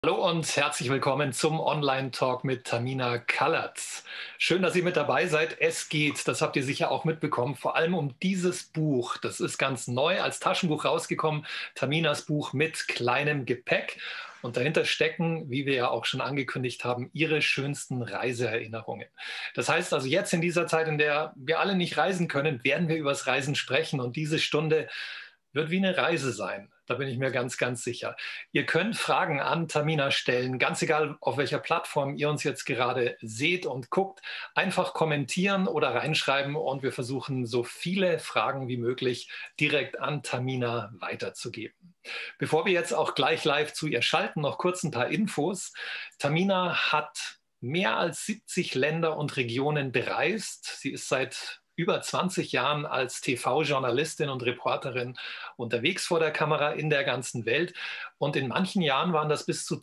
Hallo und herzlich willkommen zum Online-Talk mit Tamina Kallertz. Schön, dass ihr mit dabei seid. Es geht, das habt ihr sicher auch mitbekommen, vor allem um dieses Buch. Das ist ganz neu als Taschenbuch rausgekommen. Taminas Buch mit kleinem Gepäck. Und dahinter stecken, wie wir ja auch schon angekündigt haben, ihre schönsten Reiseerinnerungen. Das heißt also jetzt in dieser Zeit, in der wir alle nicht reisen können, werden wir übers Reisen sprechen. Und diese Stunde wird wie eine Reise sein. Da bin ich mir ganz, ganz sicher. Ihr könnt Fragen an Tamina stellen, ganz egal, auf welcher Plattform ihr uns jetzt gerade seht und guckt. Einfach kommentieren oder reinschreiben und wir versuchen, so viele Fragen wie möglich direkt an Tamina weiterzugeben. Bevor wir jetzt auch gleich live zu ihr schalten, noch kurz ein paar Infos. Tamina hat mehr als 70 Länder und Regionen bereist. Sie ist seit über 20 Jahren als TV-Journalistin und Reporterin unterwegs vor der Kamera in der ganzen Welt. Und in manchen Jahren waren das bis zu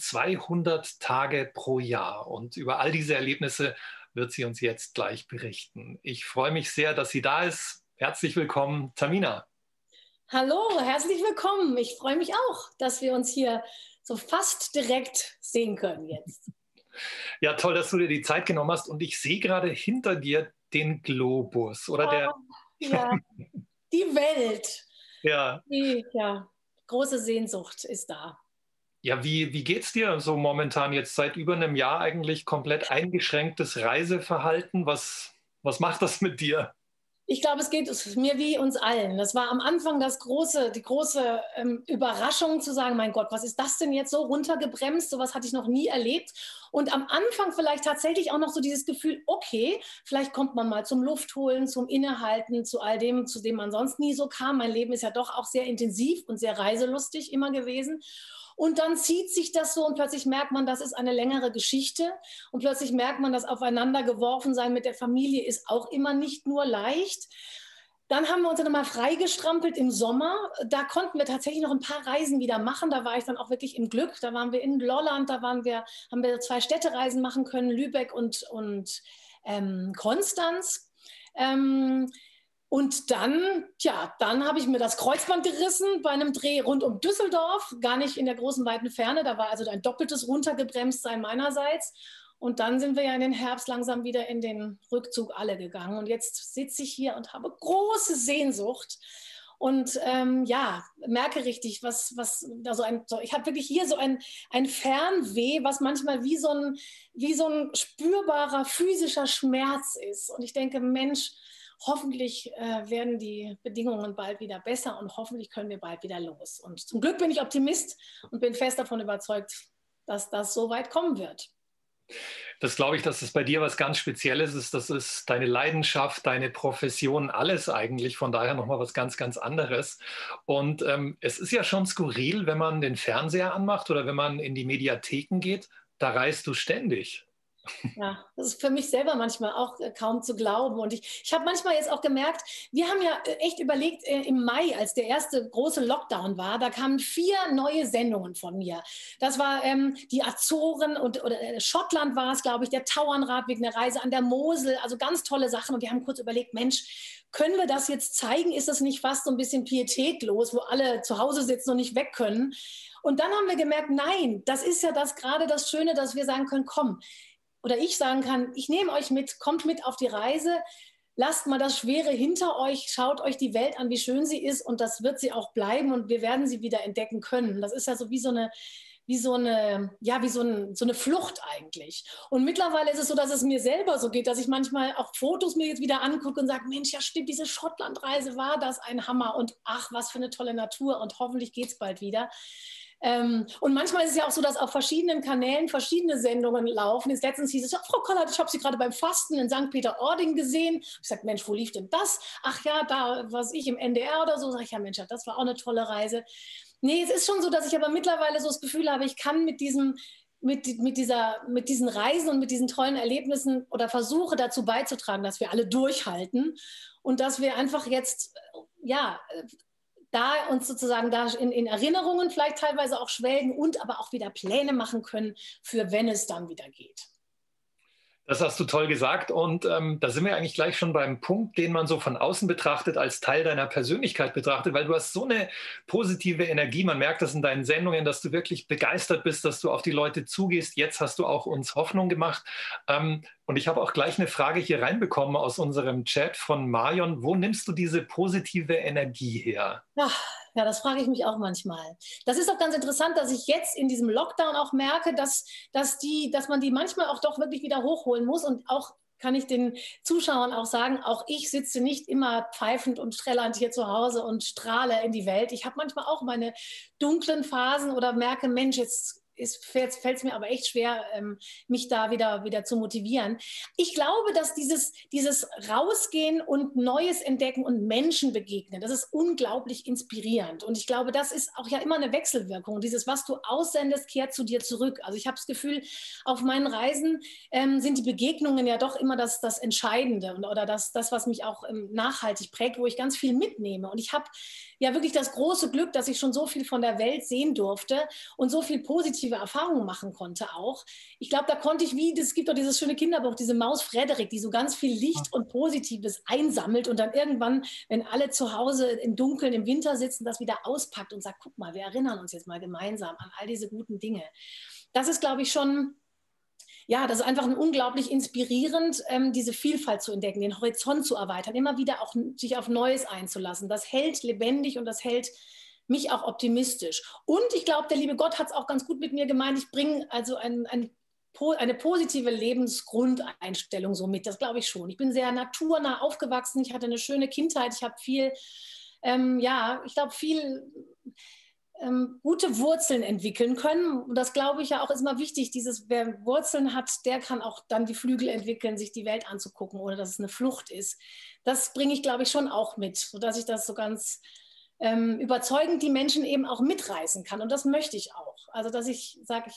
200 Tage pro Jahr. Und über all diese Erlebnisse wird sie uns jetzt gleich berichten. Ich freue mich sehr, dass sie da ist. Herzlich willkommen, Tamina. Hallo, herzlich willkommen. Ich freue mich auch, dass wir uns hier so fast direkt sehen können jetzt. Ja, toll, dass du dir die Zeit genommen hast. Und ich sehe gerade hinter dir den Globus oder der. Ja, die Welt. Ja. Ja, große Sehnsucht ist da. Ja, wie geht's dir so momentan jetzt seit über einem Jahr eigentlich komplett eingeschränktes Reiseverhalten? Was macht das mit dir? Ich glaube, es geht mir wie uns allen. Das war am Anfang die große Überraschung zu sagen, mein Gott, was ist das denn jetzt so runtergebremst? Sowas hatte ich noch nie erlebt. Und am Anfang vielleicht tatsächlich auch noch so dieses Gefühl, okay, vielleicht kommt man mal zum Luftholen, zum Innehalten, zu all dem, zu dem man sonst nie so kam. Mein Leben ist ja doch auch sehr intensiv und sehr reiselustig immer gewesen. Und dann zieht sich das so und plötzlich merkt man, das ist eine längere Geschichte. Und plötzlich merkt man, das Aufeinandergeworfensein mit der Familie ist auch immer nicht nur leicht. Dann haben wir uns dann mal freigestrampelt im Sommer. Da konnten wir tatsächlich noch ein paar Reisen wieder machen. Da war ich dann auch wirklich im Glück. Da waren wir in Lolland, haben wir 2 Städtereisen machen können, Lübeck und Konstanz. Und dann habe ich mir das Kreuzband gerissen bei einem Dreh rund um Düsseldorf, gar nicht in der großen, weiten Ferne. Da war also ein doppeltes Runtergebremstsein meinerseits. Und dann sind wir ja in den Herbst langsam wieder in den Rückzug alle gegangen. Und jetzt sitze ich hier und habe große Sehnsucht. Und merke richtig, ich habe wirklich hier so ein Fernweh, was manchmal wie so ein spürbarer physischer Schmerz ist. Und ich denke, Mensch, hoffentlich werden die Bedingungen bald wieder besser und hoffentlich können wir bald wieder los. Und zum Glück bin ich Optimist und bin fest davon überzeugt, dass das so weit kommen wird. Das glaube ich, dass es bei dir was ganz Spezielles ist. Das ist deine Leidenschaft, deine Profession, alles eigentlich. Von daher nochmal was ganz, ganz anderes. Und es ist ja schon skurril, wenn man den Fernseher anmacht oder wenn man in die Mediatheken geht, da reist du ständig. Ja, das ist für mich selber manchmal auch kaum zu glauben. Und ich habe manchmal jetzt auch gemerkt, wir haben ja echt überlegt, im Mai, als der erste große Lockdown war, da kamen 4 neue Sendungen von mir. Das war die Azoren oder Schottland war es, glaube ich, der Tauernradweg, eine Reise an der Mosel, also ganz tolle Sachen. Und wir haben kurz überlegt, Mensch, können wir das jetzt zeigen? Ist das nicht fast so ein bisschen pietätlos, wo alle zu Hause sitzen und nicht weg können? Und dann haben wir gemerkt, nein, das ist ja gerade das Schöne, dass wir sagen können, komm, oder ich sagen kann, ich nehme euch mit, kommt mit auf die Reise, lasst mal das Schwere hinter euch, schaut euch die Welt an, wie schön sie ist und das wird sie auch bleiben und wir werden sie wieder entdecken können. Das ist ja so so eine Flucht eigentlich. Und mittlerweile ist es so, dass es mir selber so geht, dass ich manchmal auch Fotos mir jetzt wieder angucke und sage, Mensch, ja stimmt, diese Schottlandreise war das ein Hammer und ach, was für eine tolle Natur und hoffentlich geht es bald wieder. Und manchmal ist es ja auch so, dass auf verschiedenen Kanälen verschiedene Sendungen laufen. Jetzt letztens hieß es, ja, Frau Kollert, ich habe Sie gerade beim Fasten in St. Peter-Ording gesehen. Ich sage, Mensch, wo lief denn das? Ach ja, da was ich im NDR oder so. Sag ich, ja Mensch, das war auch eine tolle Reise. Nee, es ist schon so, dass ich aber mittlerweile so das Gefühl habe, ich kann mit diesen Reisen und mit diesen tollen Erlebnissen oder versuche dazu beizutragen, dass wir alle durchhalten und dass wir einfach jetzt, da uns sozusagen da in Erinnerungen vielleicht teilweise auch schwelgen und aber auch wieder Pläne machen können für wenn es dann wieder geht. Das hast du toll gesagt und da sind wir eigentlich gleich schon beim Punkt, den man so von außen betrachtet, als Teil deiner Persönlichkeit betrachtet, weil du hast so eine positive Energie. Man merkt das in deinen Sendungen, dass du wirklich begeistert bist, dass du auf die Leute zugehst. Jetzt hast du auch uns Hoffnung gemacht. Und ich habe auch gleich eine Frage hier reinbekommen aus unserem Chat von Marion. Wo nimmst du diese positive Energie her? Ach, ja, das frage ich mich auch manchmal. Das ist auch ganz interessant, dass ich jetzt in diesem Lockdown auch merke, dass man die manchmal auch doch wirklich wieder hochholen muss. Und auch kann ich den Zuschauern auch sagen, auch ich sitze nicht immer pfeifend und trällernd hier zu Hause und strahle in die Welt. Ich habe manchmal auch meine dunklen Phasen oder merke, Mensch, jetzt fällt es mir aber echt schwer, mich da wieder zu motivieren. Ich glaube, dass dieses Rausgehen und Neues entdecken und Menschen begegnen, das ist unglaublich inspirierend. Und ich glaube, das ist auch ja immer eine Wechselwirkung. Dieses, was du aussendest, kehrt zu dir zurück. Also ich habe das Gefühl, auf meinen Reisen sind die Begegnungen ja doch immer das Entscheidende oder das, was mich auch nachhaltig prägt, wo ich ganz viel mitnehme. Und ich habe ja wirklich das große Glück, dass ich schon so viel von der Welt sehen durfte und so viel positive Erfahrungen machen konnte auch. Ich glaube, da konnte ich es gibt doch dieses schöne Kinderbuch, diese Maus Frederik, die so ganz viel Licht und Positives einsammelt und dann irgendwann, wenn alle zu Hause im Dunkeln im Winter sitzen, das wieder auspackt und sagt, guck mal, wir erinnern uns jetzt mal gemeinsam an all diese guten Dinge. Das ist, glaube ich, schon... Ja, das ist einfach unglaublich inspirierend, diese Vielfalt zu entdecken, den Horizont zu erweitern, immer wieder auch sich auf Neues einzulassen. Das hält lebendig und das hält mich auch optimistisch. Und ich glaube, der liebe Gott hat es auch ganz gut mit mir gemeint. Ich bringe also eine positive Lebensgrundeinstellung so mit. Das glaube ich schon. Ich bin sehr naturnah aufgewachsen. Ich hatte eine schöne Kindheit. Ich habe viel, ich glaube, viel gute Wurzeln entwickeln können. Und das glaube ich ja auch ist immer wichtig. Wer Wurzeln hat, der kann auch dann die Flügel entwickeln, sich die Welt anzugucken, ohne dass es eine Flucht ist. Das bringe ich, glaube ich, schon auch mit, sodass ich das so ganz überzeugend die Menschen eben auch mitreißen kann. Und das möchte ich auch. Also, dass ich sage,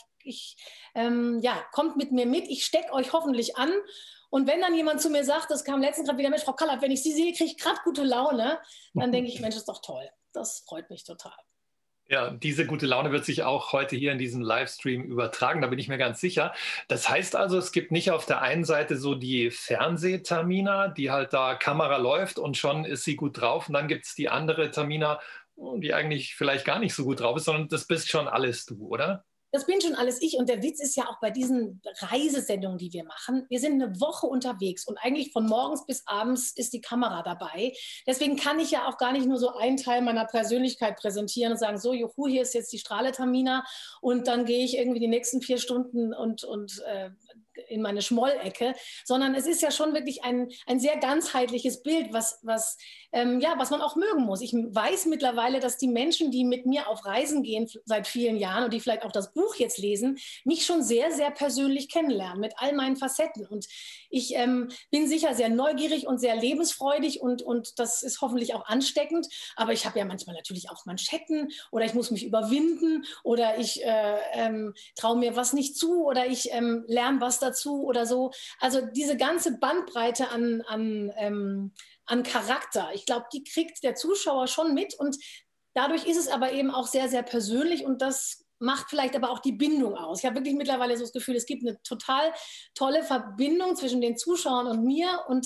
kommt mit mir mit, ich stecke euch hoffentlich an. Und wenn dann jemand zu mir sagt, das kam letztens gerade wieder, Mensch, Frau Kallert, wenn ich Sie sehe, kriege ich gerade gute Laune, dann denke ich, Mensch, das ist doch toll. Das freut mich total. Ja, diese gute Laune wird sich auch heute hier in diesem Livestream übertragen, da bin ich mir ganz sicher. Das heißt also, es gibt nicht auf der einen Seite so die Fernseh-Tamina, die halt da Kamera läuft und schon ist sie gut drauf. Und dann gibt es die andere Tamina, die eigentlich vielleicht gar nicht so gut drauf ist, sondern das bist schon alles du, oder? Das bin schon alles ich. Und der Witz ist ja auch bei diesen Reisesendungen, die wir machen, wir sind eine Woche unterwegs und eigentlich von morgens bis abends ist die Kamera dabei. Deswegen kann ich ja auch gar nicht nur so einen Teil meiner Persönlichkeit präsentieren und sagen, so, juhu, hier ist jetzt die Strahle-Tamina und dann gehe ich irgendwie die nächsten 4 Stunden und in meine Schmollecke, sondern es ist ja schon wirklich ein sehr ganzheitliches Bild, was man auch mögen muss. Ich weiß mittlerweile, dass die Menschen, die mit mir auf Reisen gehen seit vielen Jahren und die vielleicht auch das Buch jetzt lesen, mich schon sehr, sehr persönlich kennenlernen mit all meinen Facetten. Und ich bin sicher sehr neugierig und sehr lebensfreudig und das ist hoffentlich auch ansteckend. Aber ich habe ja manchmal natürlich auch Manschetten oder ich muss mich überwinden oder ich traue mir was nicht zu oder ich lerne was dazu oder so. Also diese ganze Bandbreite an Charakter, ich glaube, die kriegt der Zuschauer schon mit und dadurch ist es aber eben auch sehr, sehr persönlich und das macht vielleicht aber auch die Bindung aus. Ich habe wirklich mittlerweile so das Gefühl, es gibt eine total tolle Verbindung zwischen den Zuschauern und mir und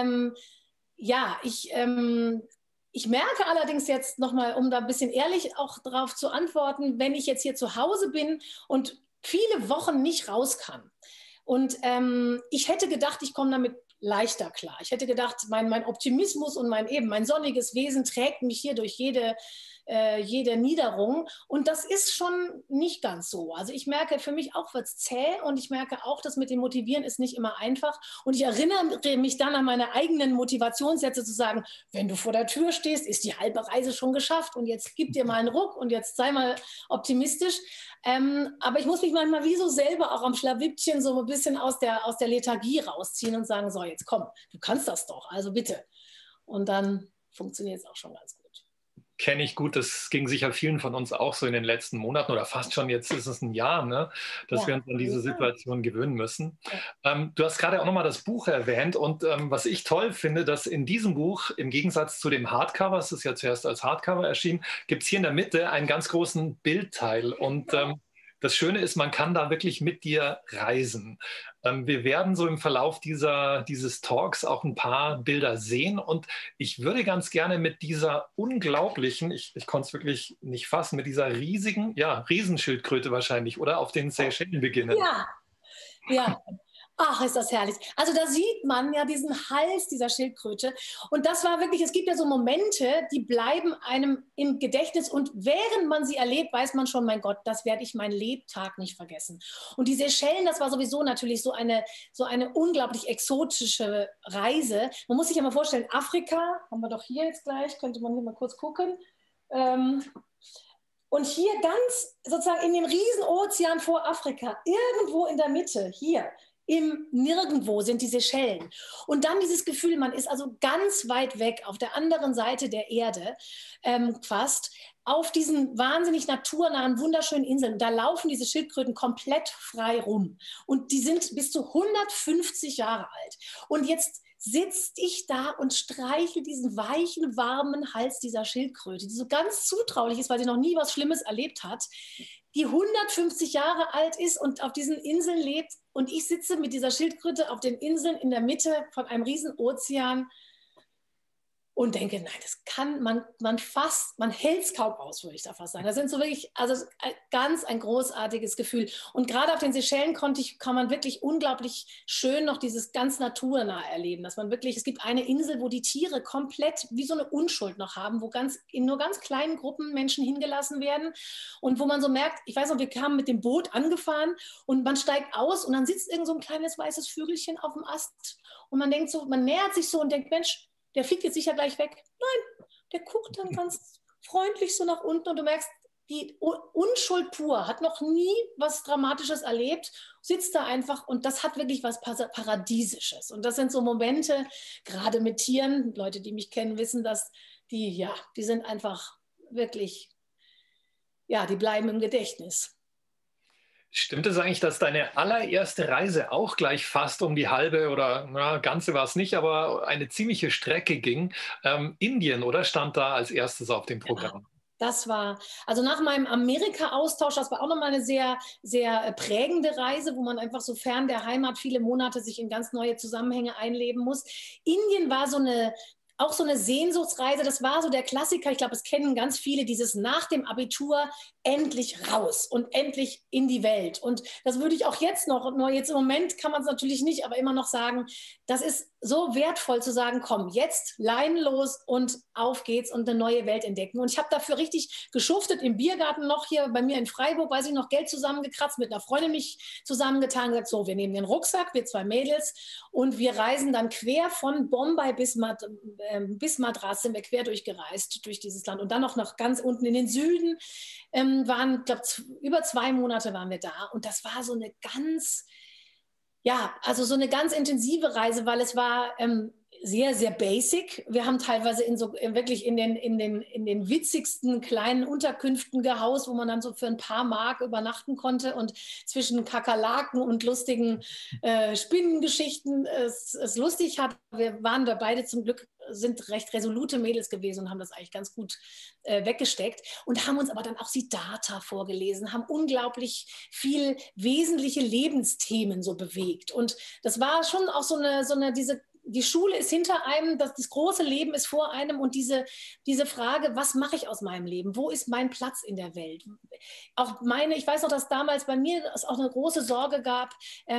ich merke allerdings jetzt nochmal, um da ein bisschen ehrlich auch darauf zu antworten, wenn ich jetzt hier zu Hause bin und viele Wochen nicht raus kann. Und ich hätte gedacht, ich komme damit leichter klar. Ich hätte gedacht, mein Optimismus und mein sonniges Wesen trägt mich hier durch jede Niederung. Und das ist schon nicht ganz so. Also ich merke, für mich auch wird es zäh und ich merke auch, das mit dem Motivieren ist nicht immer einfach. Und ich erinnere mich dann an meine eigenen Motivationssätze zu sagen, wenn du vor der Tür stehst, ist die halbe Reise schon geschafft und jetzt gib dir mal einen Ruck und jetzt sei mal optimistisch. Aber ich muss mich manchmal wie so selber auch am Schlawittchen so ein bisschen aus der Lethargie rausziehen und sagen, so jetzt komm, du kannst das doch, also bitte. Und dann funktioniert es auch schon ganz gut. Kenne ich gut, das ging sicher vielen von uns auch so in den letzten Monaten oder fast schon, jetzt ist es ein Jahr, ne, dass wir uns an diese Situation gewöhnen müssen. Du hast gerade auch nochmal das Buch erwähnt und was ich toll finde, dass in diesem Buch, im Gegensatz zu dem Hardcover, es ist ja zuerst als Hardcover erschienen, gibt es hier in der Mitte einen ganz großen Bildteil und Das Schöne ist, man kann da wirklich mit dir reisen. Wir werden so im Verlauf dieses Talks auch ein paar Bilder sehen und ich würde ganz gerne mit dieser unglaublichen, ich konnte es wirklich nicht fassen, mit dieser riesigen, ja, Riesenschildkröte wahrscheinlich oder auf den Seychellen beginnen. Ja, ja. Ach, ist das herrlich. Also da sieht man ja diesen Hals dieser Schildkröte. Und das war wirklich, es gibt ja so Momente, die bleiben einem im Gedächtnis. Und während man sie erlebt, weiß man schon, mein Gott, das werde ich mein Lebtag nicht vergessen. Und die Seychellen, das war sowieso natürlich so eine unglaublich exotische Reise. Man muss sich ja mal vorstellen, Afrika, haben wir doch hier jetzt gleich, könnte man hier mal kurz gucken. Und hier ganz sozusagen in dem Riesenozean vor Afrika, irgendwo in der Mitte, hier, im Nirgendwo sind die Seychellen. Und dann dieses Gefühl, man ist also ganz weit weg, auf der anderen Seite der Erde fast, auf diesen wahnsinnig naturnahen, wunderschönen Inseln. Da laufen diese Schildkröten komplett frei rum. Und die sind bis zu 150 Jahre alt. Und jetzt sitzt ich da und streiche diesen weichen, warmen Hals dieser Schildkröte, die so ganz zutraulich ist, weil sie noch nie was Schlimmes erlebt hat, die 150 Jahre alt ist und auf diesen Inseln lebt. Und ich sitze mit dieser Schildkröte auf den Inseln in der Mitte von einem riesen Ozean und denke, nein, das kann man hält es kaum aus, würde ich da fast sagen. Das sind so wirklich, also ein großartiges Gefühl. Und gerade auf den Seychellen kann man wirklich unglaublich schön noch dieses ganz naturnah erleben, dass man wirklich, es gibt eine Insel, wo die Tiere komplett wie so eine Unschuld noch haben, wo in nur ganz kleinen Gruppen Menschen hingelassen werden und wo man so merkt, ich weiß noch, wir kamen mit dem Boot angefahren und man steigt aus und dann sitzt irgend so ein kleines weißes Vögelchen auf dem Ast und man denkt so, man nähert sich so und denkt, Mensch, der fliegt jetzt sicher gleich weg. Nein, der guckt dann ganz freundlich so nach unten und du merkst, die Unschuld pur, hat noch nie was Dramatisches erlebt, sitzt da einfach und das hat wirklich was Paradiesisches. Und das sind so Momente, gerade mit Tieren, Leute, die mich kennen, wissen, dass die sind einfach wirklich, ja, die bleiben im Gedächtnis. Stimmt es eigentlich, dass deine allererste Reise auch gleich fast um die halbe oder ganze war es nicht, aber eine ziemliche Strecke ging? Indien, oder stand da als erstes auf dem Programm? Ja. Das war, also nach meinem Amerika-Austausch, das war auch nochmal eine sehr, sehr prägende Reise, wo man einfach so fern der Heimat viele Monate sich in ganz neue Zusammenhänge einleben muss. Indien war auch so eine Sehnsuchtsreise, das war so der Klassiker, ich glaube, es kennen ganz viele, dieses nach dem Abitur endlich raus und endlich in die Welt. Und das würde ich auch jetzt noch, nur jetzt im Moment kann man es natürlich nicht, aber immer noch sagen, das ist so wertvoll zu sagen, komm, jetzt leinenlos und auf geht's und eine neue Welt entdecken. Und ich habe dafür richtig geschuftet im Biergarten noch hier bei mir in Freiburg, weiß ich noch, Geld zusammengekratzt, mit einer Freundin mich zusammengetan, gesagt, so, wir nehmen den Rucksack, wir zwei Mädels und wir reisen dann quer von Bombay bis Madras sind wir quer durchgereist durch dieses Land und dann noch ganz unten in den Süden waren, glaube über 2 Monate waren wir da und das war so eine ganz, ja, also so eine ganz intensive Reise, weil es war sehr, sehr basic. Wir haben teilweise wirklich in den witzigsten kleinen Unterkünften gehaust, wo man dann so für ein paar Mark übernachten konnte und zwischen Kakerlaken und lustigen Spinnengeschichten es lustig hat. Wir waren da beide zum Glück, sind recht resolute Mädels gewesen und haben das eigentlich ganz gut weggesteckt und haben uns aber dann auch Siddhartha vorgelesen, haben unglaublich viel wesentliche Lebensthemen so bewegt. Und das war schon auch die Schule ist hinter einem, das große Leben ist vor einem und diese Frage, was mache ich aus meinem Leben? Wo ist mein Platz in der Welt? Ich weiß noch, dass damals bei mir es auch eine große Sorge gab,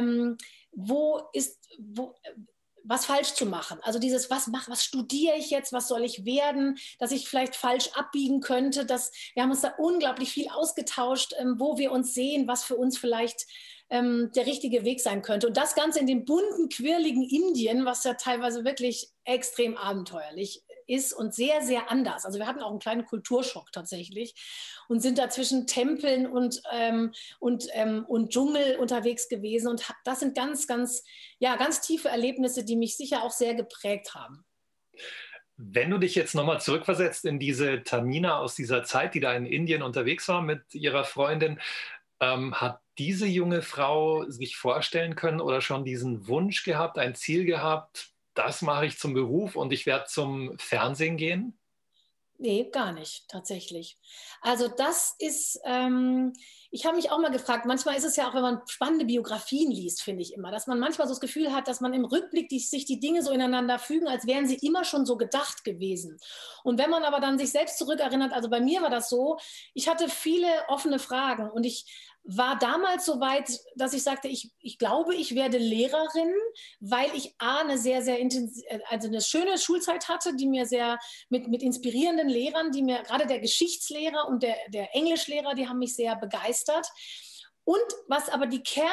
was falsch zu machen. Also was studiere ich jetzt, was soll ich werden, dass ich vielleicht falsch abbiegen könnte. Wir haben uns da unglaublich viel ausgetauscht, wo wir uns sehen, was für uns vielleicht der richtige Weg sein könnte. Und das Ganze in dem bunten, quirligen Indien, was ja teilweise wirklich extrem abenteuerlich ist und sehr, sehr anders. Also wir hatten auch einen kleinen Kulturschock tatsächlich und sind da zwischen Tempeln und Dschungel unterwegs gewesen. Und das sind ganz, ganz, ja, ganz tiefe Erlebnisse, die mich sicher auch sehr geprägt haben. Wenn du dich jetzt nochmal zurückversetzt in diese Tamina aus dieser Zeit, die da in Indien unterwegs war mit ihrer Freundin, hat diese junge Frau sich vorstellen können oder schon diesen Wunsch gehabt, ein Ziel gehabt, das mache ich zum Beruf und ich werde zum Fernsehen gehen? Nee, gar nicht, tatsächlich. Also das ist, Ich habe mich auch mal gefragt, manchmal ist es ja auch, wenn man spannende Biografien liest, finde ich immer, dass man manchmal so das Gefühl hat, dass man im Rückblick sich die Dinge so ineinander fügen, als wären sie immer schon so gedacht gewesen. Und wenn man aber dann sich selbst zurückerinnert, also bei mir war das so, ich hatte viele offene Fragen und ich war damals so weit, dass ich sagte, ich glaube, ich werde Lehrerin, weil ich eine sehr, sehr intensiv, also eine schöne Schulzeit hatte, die mir sehr mit inspirierenden Lehrern, die mir, gerade der Geschichtslehrer und der Englischlehrer, die haben mich sehr begeistert. Und was aber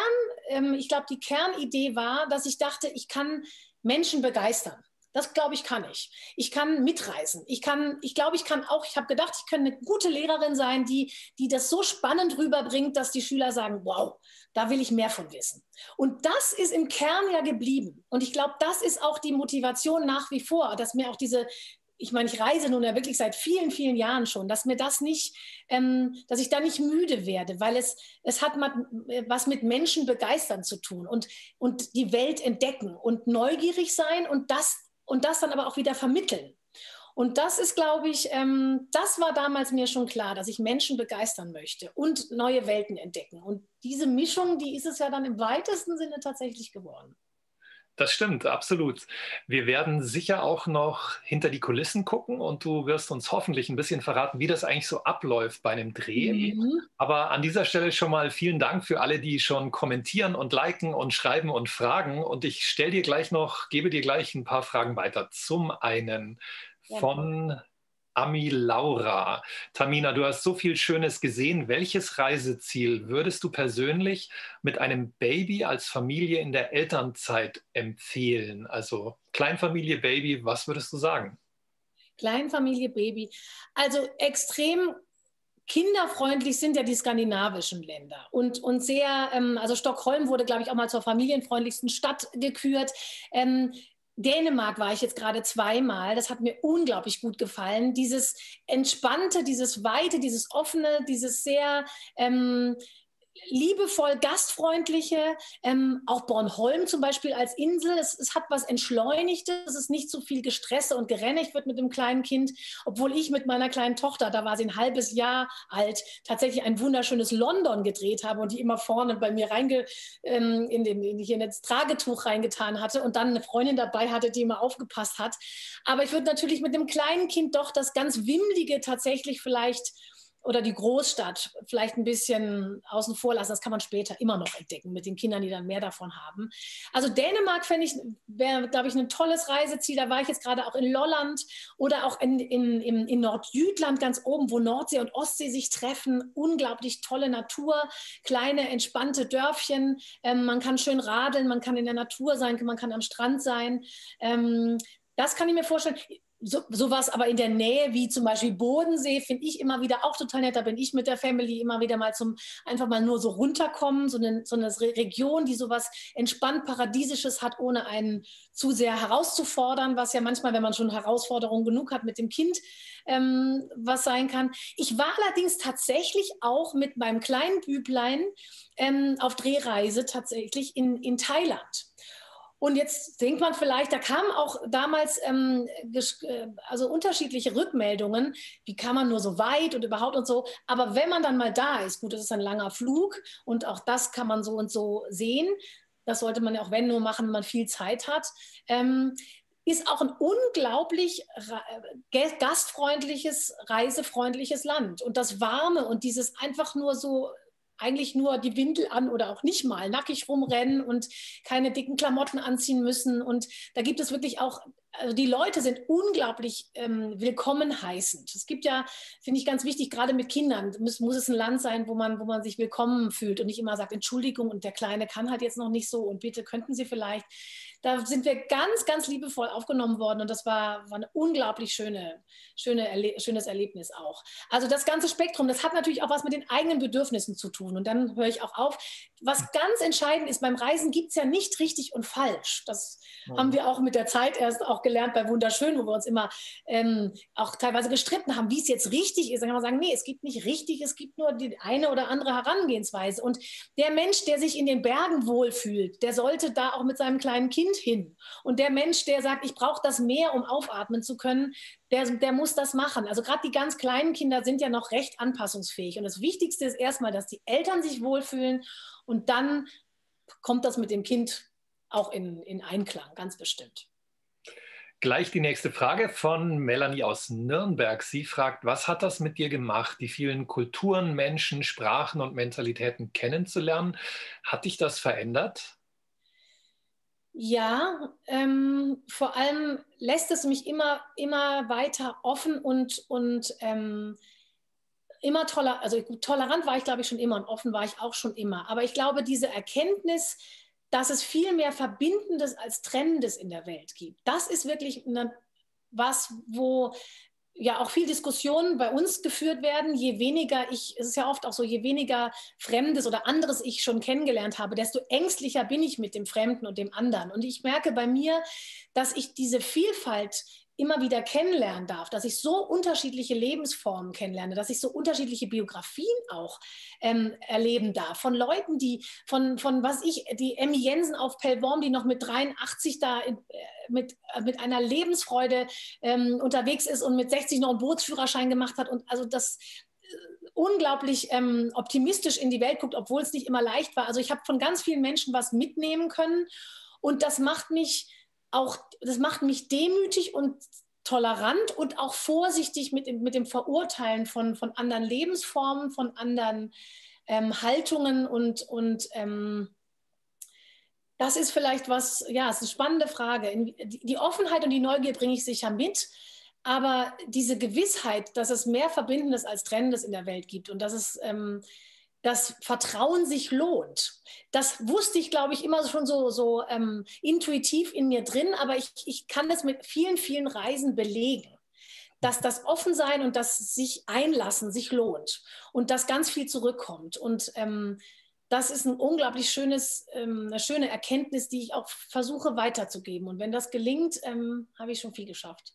ich glaube, die Kernidee war, dass ich dachte, ich kann Menschen begeistern. Das glaube ich, kann ich. Ich kann mitreisen. Ich glaube, ich habe gedacht, ich kann eine gute Lehrerin sein, die das so spannend rüberbringt, dass die Schüler sagen, wow, da will ich mehr von wissen. Und das ist im Kern ja geblieben. Und ich glaube, das ist auch die Motivation nach wie vor, dass mir auch ich meine, ich reise nun ja wirklich seit vielen, vielen Jahren schon, dass mir das nicht, dass ich da nicht müde werde, weil es hat was mit Menschen begeistern zu tun und die Welt entdecken und neugierig sein und das dann aber auch wieder vermitteln. Und das ist, glaube ich, das war damals mir schon klar, dass ich Menschen begeistern möchte und neue Welten entdecken. Und diese Mischung, die ist es ja dann im weitesten Sinne tatsächlich geworden. Das stimmt, absolut. Wir werden sicher auch noch hinter die Kulissen gucken und du wirst uns hoffentlich ein bisschen verraten, wie das eigentlich so abläuft bei einem Dreh. Mhm. Aber an dieser Stelle schon mal vielen Dank für alle, die schon kommentieren und liken und schreiben und fragen. Und ich gebe dir gleich ein paar Fragen weiter. Zum einen von Ami Laura. Tamina, du hast so viel Schönes gesehen. Welches Reiseziel würdest du persönlich mit einem Baby als Familie in der Elternzeit empfehlen? Also Kleinfamilie, Baby, was würdest du sagen? Kleinfamilie, Baby. Also extrem kinderfreundlich sind ja die skandinavischen Länder und sehr, also Stockholm wurde, glaube ich, auch mal zur familienfreundlichsten Stadt gekürt. Dänemark war ich jetzt gerade zweimal. Das hat mir unglaublich gut gefallen. Dieses Entspannte, dieses Weite, dieses Offene, dieses sehr liebevoll gastfreundliche, auch Bornholm zum Beispiel als Insel, es hat was Entschleunigtes, es ist nicht so viel Gestresse und gerennigt wird mit dem kleinen Kind, obwohl ich mit meiner kleinen Tochter, da war sie ein halbes Jahr alt, tatsächlich ein wunderschönes London gedreht habe und die immer vorne bei mir in das Tragetuch reingetan hatte und dann eine Freundin dabei hatte, die immer aufgepasst hat. Aber ich würde natürlich mit dem kleinen Kind doch das ganz Wimmlige tatsächlich vielleicht oder die Großstadt vielleicht ein bisschen außen vor lassen. Das kann man später immer noch entdecken mit den Kindern, die dann mehr davon haben. Also Dänemark wäre, glaube ich, ein tolles Reiseziel. Da war ich jetzt gerade auch in Lolland oder auch in Nordjütland ganz oben, wo Nordsee und Ostsee sich treffen. Unglaublich tolle Natur, kleine, entspannte Dörfchen. Man kann schön radeln, man kann in der Natur sein, man kann am Strand sein. Das kann ich mir vorstellen. Sowas aber in der Nähe wie zum Beispiel Bodensee finde ich immer wieder auch total nett. Da bin ich mit der Family immer wieder mal einfach mal nur so runterkommen, so eine Region, die sowas entspannt Paradiesisches hat, ohne einen zu sehr herauszufordern, was ja manchmal, wenn man schon Herausforderungen genug hat mit dem Kind, was sein kann. Ich war allerdings tatsächlich auch mit meinem kleinen Büblein auf Drehreise tatsächlich in Thailand. Und jetzt denkt man vielleicht, da kamen auch damals also unterschiedliche Rückmeldungen, wie kann man nur so weit und überhaupt und so. Aber wenn man dann mal da ist, gut, das ist ein langer Flug und auch das kann man so und so sehen. Das sollte man ja auch, wenn nur machen, wenn man viel Zeit hat. Ist auch ein unglaublich gastfreundliches, reisefreundliches Land. Und das Warme und dieses einfach nur so eigentlich nur die Windel an oder auch nicht mal nackig rumrennen und keine dicken Klamotten anziehen müssen. Und da gibt es wirklich auch, also die Leute sind unglaublich willkommen heißend. Es gibt ja, finde ich ganz wichtig, gerade mit Kindern, muss es ein Land sein, wo man sich willkommen fühlt und nicht immer sagt, Entschuldigung, und der Kleine kann halt jetzt noch nicht so und bitte könnten Sie vielleicht. Da sind wir ganz, ganz liebevoll aufgenommen worden und das war ein unglaublich schönes Erlebnis auch. Also das ganze Spektrum, das hat natürlich auch was mit den eigenen Bedürfnissen zu tun. Und dann höre ich auch auf. Was ganz entscheidend ist, beim Reisen gibt es ja nicht richtig und falsch. Das haben wir auch mit der Zeit erst auch gelernt bei Wunderschön, wo wir uns immer auch teilweise gestritten haben, wie es jetzt richtig ist. Dann kann man sagen, nee, es gibt nicht richtig, es gibt nur die eine oder andere Herangehensweise. Und der Mensch, der sich in den Bergen wohlfühlt, der sollte da auch mit seinem kleinen Kind hin. Und der Mensch, der sagt, ich brauche das Meer, um aufatmen zu können, der muss das machen. Also gerade die ganz kleinen Kinder sind ja noch recht anpassungsfähig. Und das Wichtigste ist erstmal, dass die Eltern sich wohlfühlen und dann kommt das mit dem Kind auch in Einklang, ganz bestimmt. Gleich die nächste Frage von Melanie aus Nürnberg. Sie fragt, was hat das mit dir gemacht, die vielen Kulturen, Menschen, Sprachen und Mentalitäten kennenzulernen? Hat dich das verändert? Ja, vor allem lässt es mich immer weiter offen und immer tolerant. Also tolerant war ich, glaube ich, schon immer und offen war ich auch schon immer. Aber ich glaube, diese Erkenntnis, dass es viel mehr Verbindendes als Trennendes in der Welt gibt, das ist wirklich was, wo ja auch viel Diskussionen bei uns geführt werden, je weniger es ist ja oft auch so, je weniger Fremdes oder anderes ich schon kennengelernt habe, desto ängstlicher bin ich mit dem Fremden und dem anderen. Und ich merke bei mir, dass ich diese Vielfalt immer wieder kennenlernen darf, dass ich so unterschiedliche Lebensformen kennenlerne, dass ich so unterschiedliche Biografien auch erleben darf. Von Leuten, die die Emmy Jensen auf Pellworm, die noch mit 83 da mit einer Lebensfreude unterwegs ist und mit 60 noch einen Bootsführerschein gemacht hat und also das unglaublich optimistisch in die Welt guckt, obwohl es nicht immer leicht war. Also ich habe von ganz vielen Menschen was mitnehmen können und das macht mich demütig und tolerant und auch vorsichtig mit dem Verurteilen von anderen Lebensformen, von anderen Haltungen und das ist vielleicht was, ja, es ist eine spannende Frage. Die Offenheit und die Neugier bringe ich sicher mit, aber diese Gewissheit, dass es mehr Verbindendes als Trennendes in der Welt gibt und dass es das Vertrauen sich lohnt. Das wusste ich, glaube ich, immer schon so intuitiv in mir drin, aber ich kann das mit vielen, vielen Reisen belegen, dass das Offensein und das sich einlassen sich lohnt und dass ganz viel zurückkommt. Und das ist eine schöne Erkenntnis, die ich auch versuche weiterzugeben. Und wenn das gelingt, habe ich schon viel geschafft.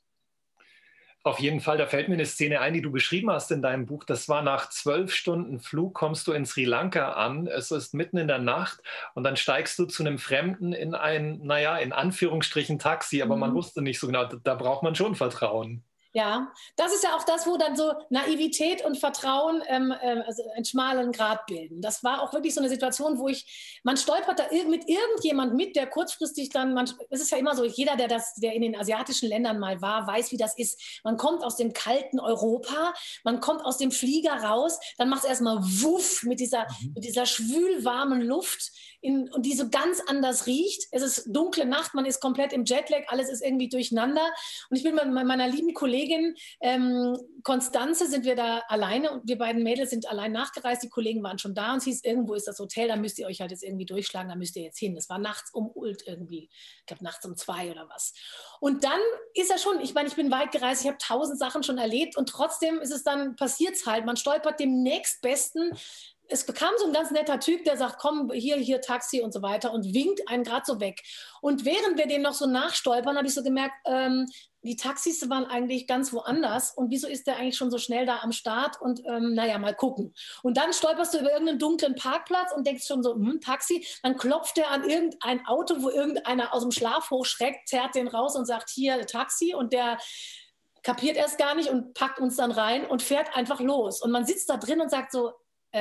Auf jeden Fall, da fällt mir eine Szene ein, die du beschrieben hast in deinem Buch. Das war nach 12 Stunden Flug, kommst du in Sri Lanka an. Es ist mitten in der Nacht und dann steigst du zu einem Fremden in ein, naja, in Anführungsstrichen Taxi, aber man wusste nicht so genau, da braucht man schon Vertrauen. Ja, das ist ja auch das, wo dann so Naivität und Vertrauen also einen schmalen Grat bilden. Das war auch wirklich so eine Situation, wo man stolpert da mit irgendjemand mit, der kurzfristig dann, es ist ja immer so, jeder, der in den asiatischen Ländern mal war, weiß, wie das ist. Man kommt aus dem kalten Europa, man kommt aus dem Flieger raus, dann macht es erstmal wuff mit dieser schwülwarmen Luft und die so ganz anders riecht. Es ist dunkle Nacht, man ist komplett im Jetlag, alles ist irgendwie durcheinander. Und ich bin mit meiner lieben Kollegin Konstanze sind wir da alleine und wir beiden Mädels sind allein nachgereist. Die Kollegen waren schon da und es hieß, irgendwo ist das Hotel, da müsst ihr euch halt jetzt irgendwie durchschlagen, da müsst ihr jetzt hin. Es war nachts um Ult irgendwie, ich glaube nachts um 2 oder was. Und dann ist er schon, ich meine, ich bin weit gereist, ich habe 1000 Sachen schon erlebt und trotzdem passiert es halt, man stolpert dem nächstbesten. Es bekam so ein ganz netter Typ, der sagt, komm, hier, Taxi und so weiter und winkt einen gerade so weg. Und während wir dem noch so nachstolpern, habe ich so gemerkt, die Taxis waren eigentlich ganz woanders und wieso ist der eigentlich schon so schnell da am Start und naja, mal gucken. Und dann stolperst du über irgendeinen dunklen Parkplatz und denkst schon so, Taxi, dann klopft er an irgendein Auto, wo irgendeiner aus dem Schlaf hochschreckt, zerrt den raus und sagt, hier, Taxi und der kapiert erst gar nicht und packt uns dann rein und fährt einfach los. Und man sitzt da drin und sagt so,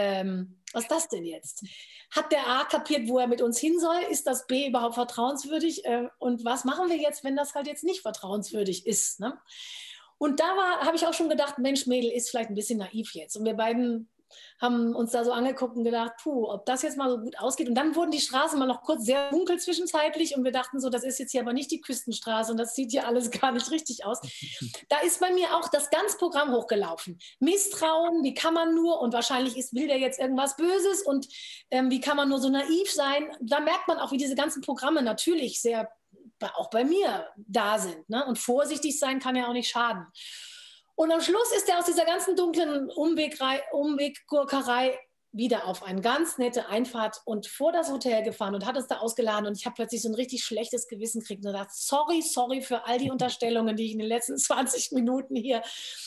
was ist das denn jetzt? Hat der A kapiert, wo er mit uns hin soll? Ist das B überhaupt vertrauenswürdig? Und was machen wir jetzt, wenn das halt jetzt nicht vertrauenswürdig ist? Ne? Und da habe ich auch schon gedacht, Mensch, Mädel ist vielleicht ein bisschen naiv jetzt. Und wir beiden haben uns da so angeguckt und gedacht, puh, ob das jetzt mal so gut ausgeht. Und dann wurden die Straßen mal noch kurz sehr dunkel zwischenzeitlich und wir dachten so, das ist jetzt hier aber nicht die Küstenstraße und das sieht hier alles gar nicht richtig aus. Da ist bei mir auch das ganze Programm hochgelaufen. Misstrauen, wie kann man nur, und wahrscheinlich will der jetzt irgendwas Böses und wie kann man nur so naiv sein. Da merkt man auch, wie diese ganzen Programme natürlich auch bei mir da sind. Ne? Und vorsichtig sein kann ja auch nicht schaden. Und am Schluss ist er aus dieser ganzen dunklen Umweggurkerei wieder auf eine ganz nette Einfahrt und vor das Hotel gefahren und hat es da ausgeladen und ich habe plötzlich so ein richtig schlechtes Gewissen gekriegt und gedacht, sorry für all die Unterstellungen, die ich in den letzten 20 Minuten hier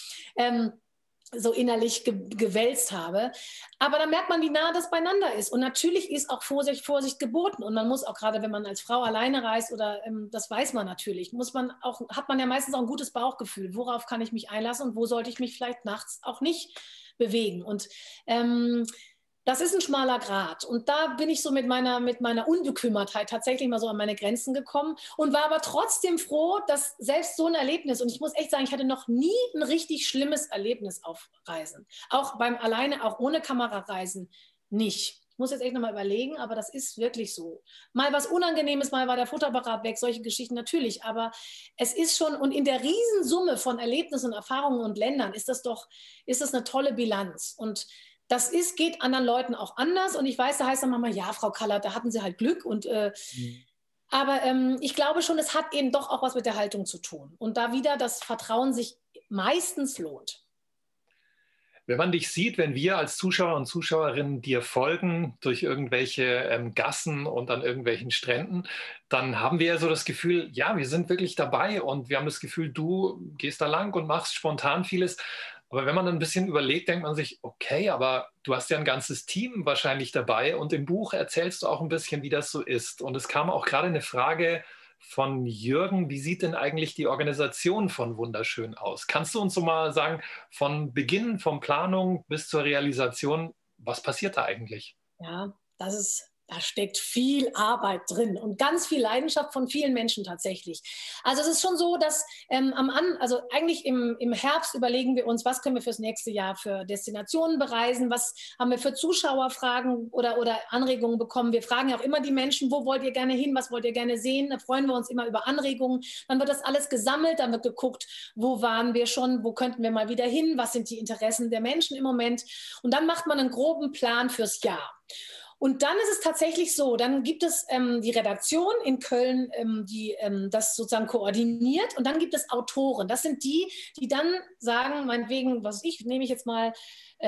so innerlich gewälzt habe. Aber da merkt man, wie nah das beieinander ist. Und natürlich ist auch Vorsicht geboten. Und man muss auch, gerade wenn man als Frau alleine reist, oder das weiß man natürlich, hat man ja meistens auch ein gutes Bauchgefühl. Worauf kann ich mich einlassen und wo sollte ich mich vielleicht nachts auch nicht bewegen? Und das ist ein schmaler Grat. Und da bin ich so mit meiner Unbekümmertheit tatsächlich mal so an meine Grenzen gekommen und war aber trotzdem froh, dass selbst so ein Erlebnis, und ich muss echt sagen, ich hatte noch nie ein richtig schlimmes Erlebnis auf Reisen. Auch beim alleine, auch ohne Kamerareisen nicht. Ich muss jetzt echt nochmal überlegen, aber das ist wirklich so. Mal was Unangenehmes, mal war der Futterapparat weg, solche Geschichten natürlich, aber es ist schon, und in der Riesensumme von Erlebnissen, Erfahrungen und Ländern ist das eine tolle Bilanz. Und geht anderen Leuten auch anders. Und ich weiß, da heißt dann manchmal, ja, Frau Kallert, da hatten Sie halt Glück. Aber ich glaube schon, es hat eben doch auch was mit der Haltung zu tun. Und da wieder das Vertrauen sich meistens lohnt. Wenn man dich sieht, wenn wir als Zuschauer und Zuschauerinnen dir folgen durch irgendwelche Gassen und an irgendwelchen Stränden, dann haben wir ja so das Gefühl, ja, wir sind wirklich dabei und wir haben das Gefühl, du gehst da lang und machst spontan vieles. Aber wenn man dann ein bisschen überlegt, denkt man sich, okay, aber du hast ja ein ganzes Team wahrscheinlich dabei und im Buch erzählst du auch ein bisschen, wie das so ist. Und es kam auch gerade eine Frage von Jürgen, wie sieht denn eigentlich die Organisation von Wunderschön aus? Kannst du uns so mal sagen, von Beginn, von Planung bis zur Realisation, was passiert da eigentlich? Ja, da steckt viel Arbeit drin und ganz viel Leidenschaft von vielen Menschen tatsächlich. Also es ist schon so, dass also eigentlich im Herbst überlegen wir uns, was können wir fürs nächste Jahr für Destinationen bereisen, was haben wir für Zuschauerfragen oder Anregungen bekommen. Wir fragen ja auch immer die Menschen, wo wollt ihr gerne hin, was wollt ihr gerne sehen? Da freuen wir uns immer über Anregungen. Dann wird das alles gesammelt, dann wird geguckt, wo waren wir schon, wo könnten wir mal wieder hin, was sind die Interessen der Menschen im Moment. Und dann macht man einen groben Plan fürs Jahr. Und dann ist es tatsächlich so, dann gibt es die Redaktion in Köln, die das sozusagen koordiniert. Und dann gibt es Autoren. Das sind die dann sagen, meinetwegen, nehme ich jetzt mal,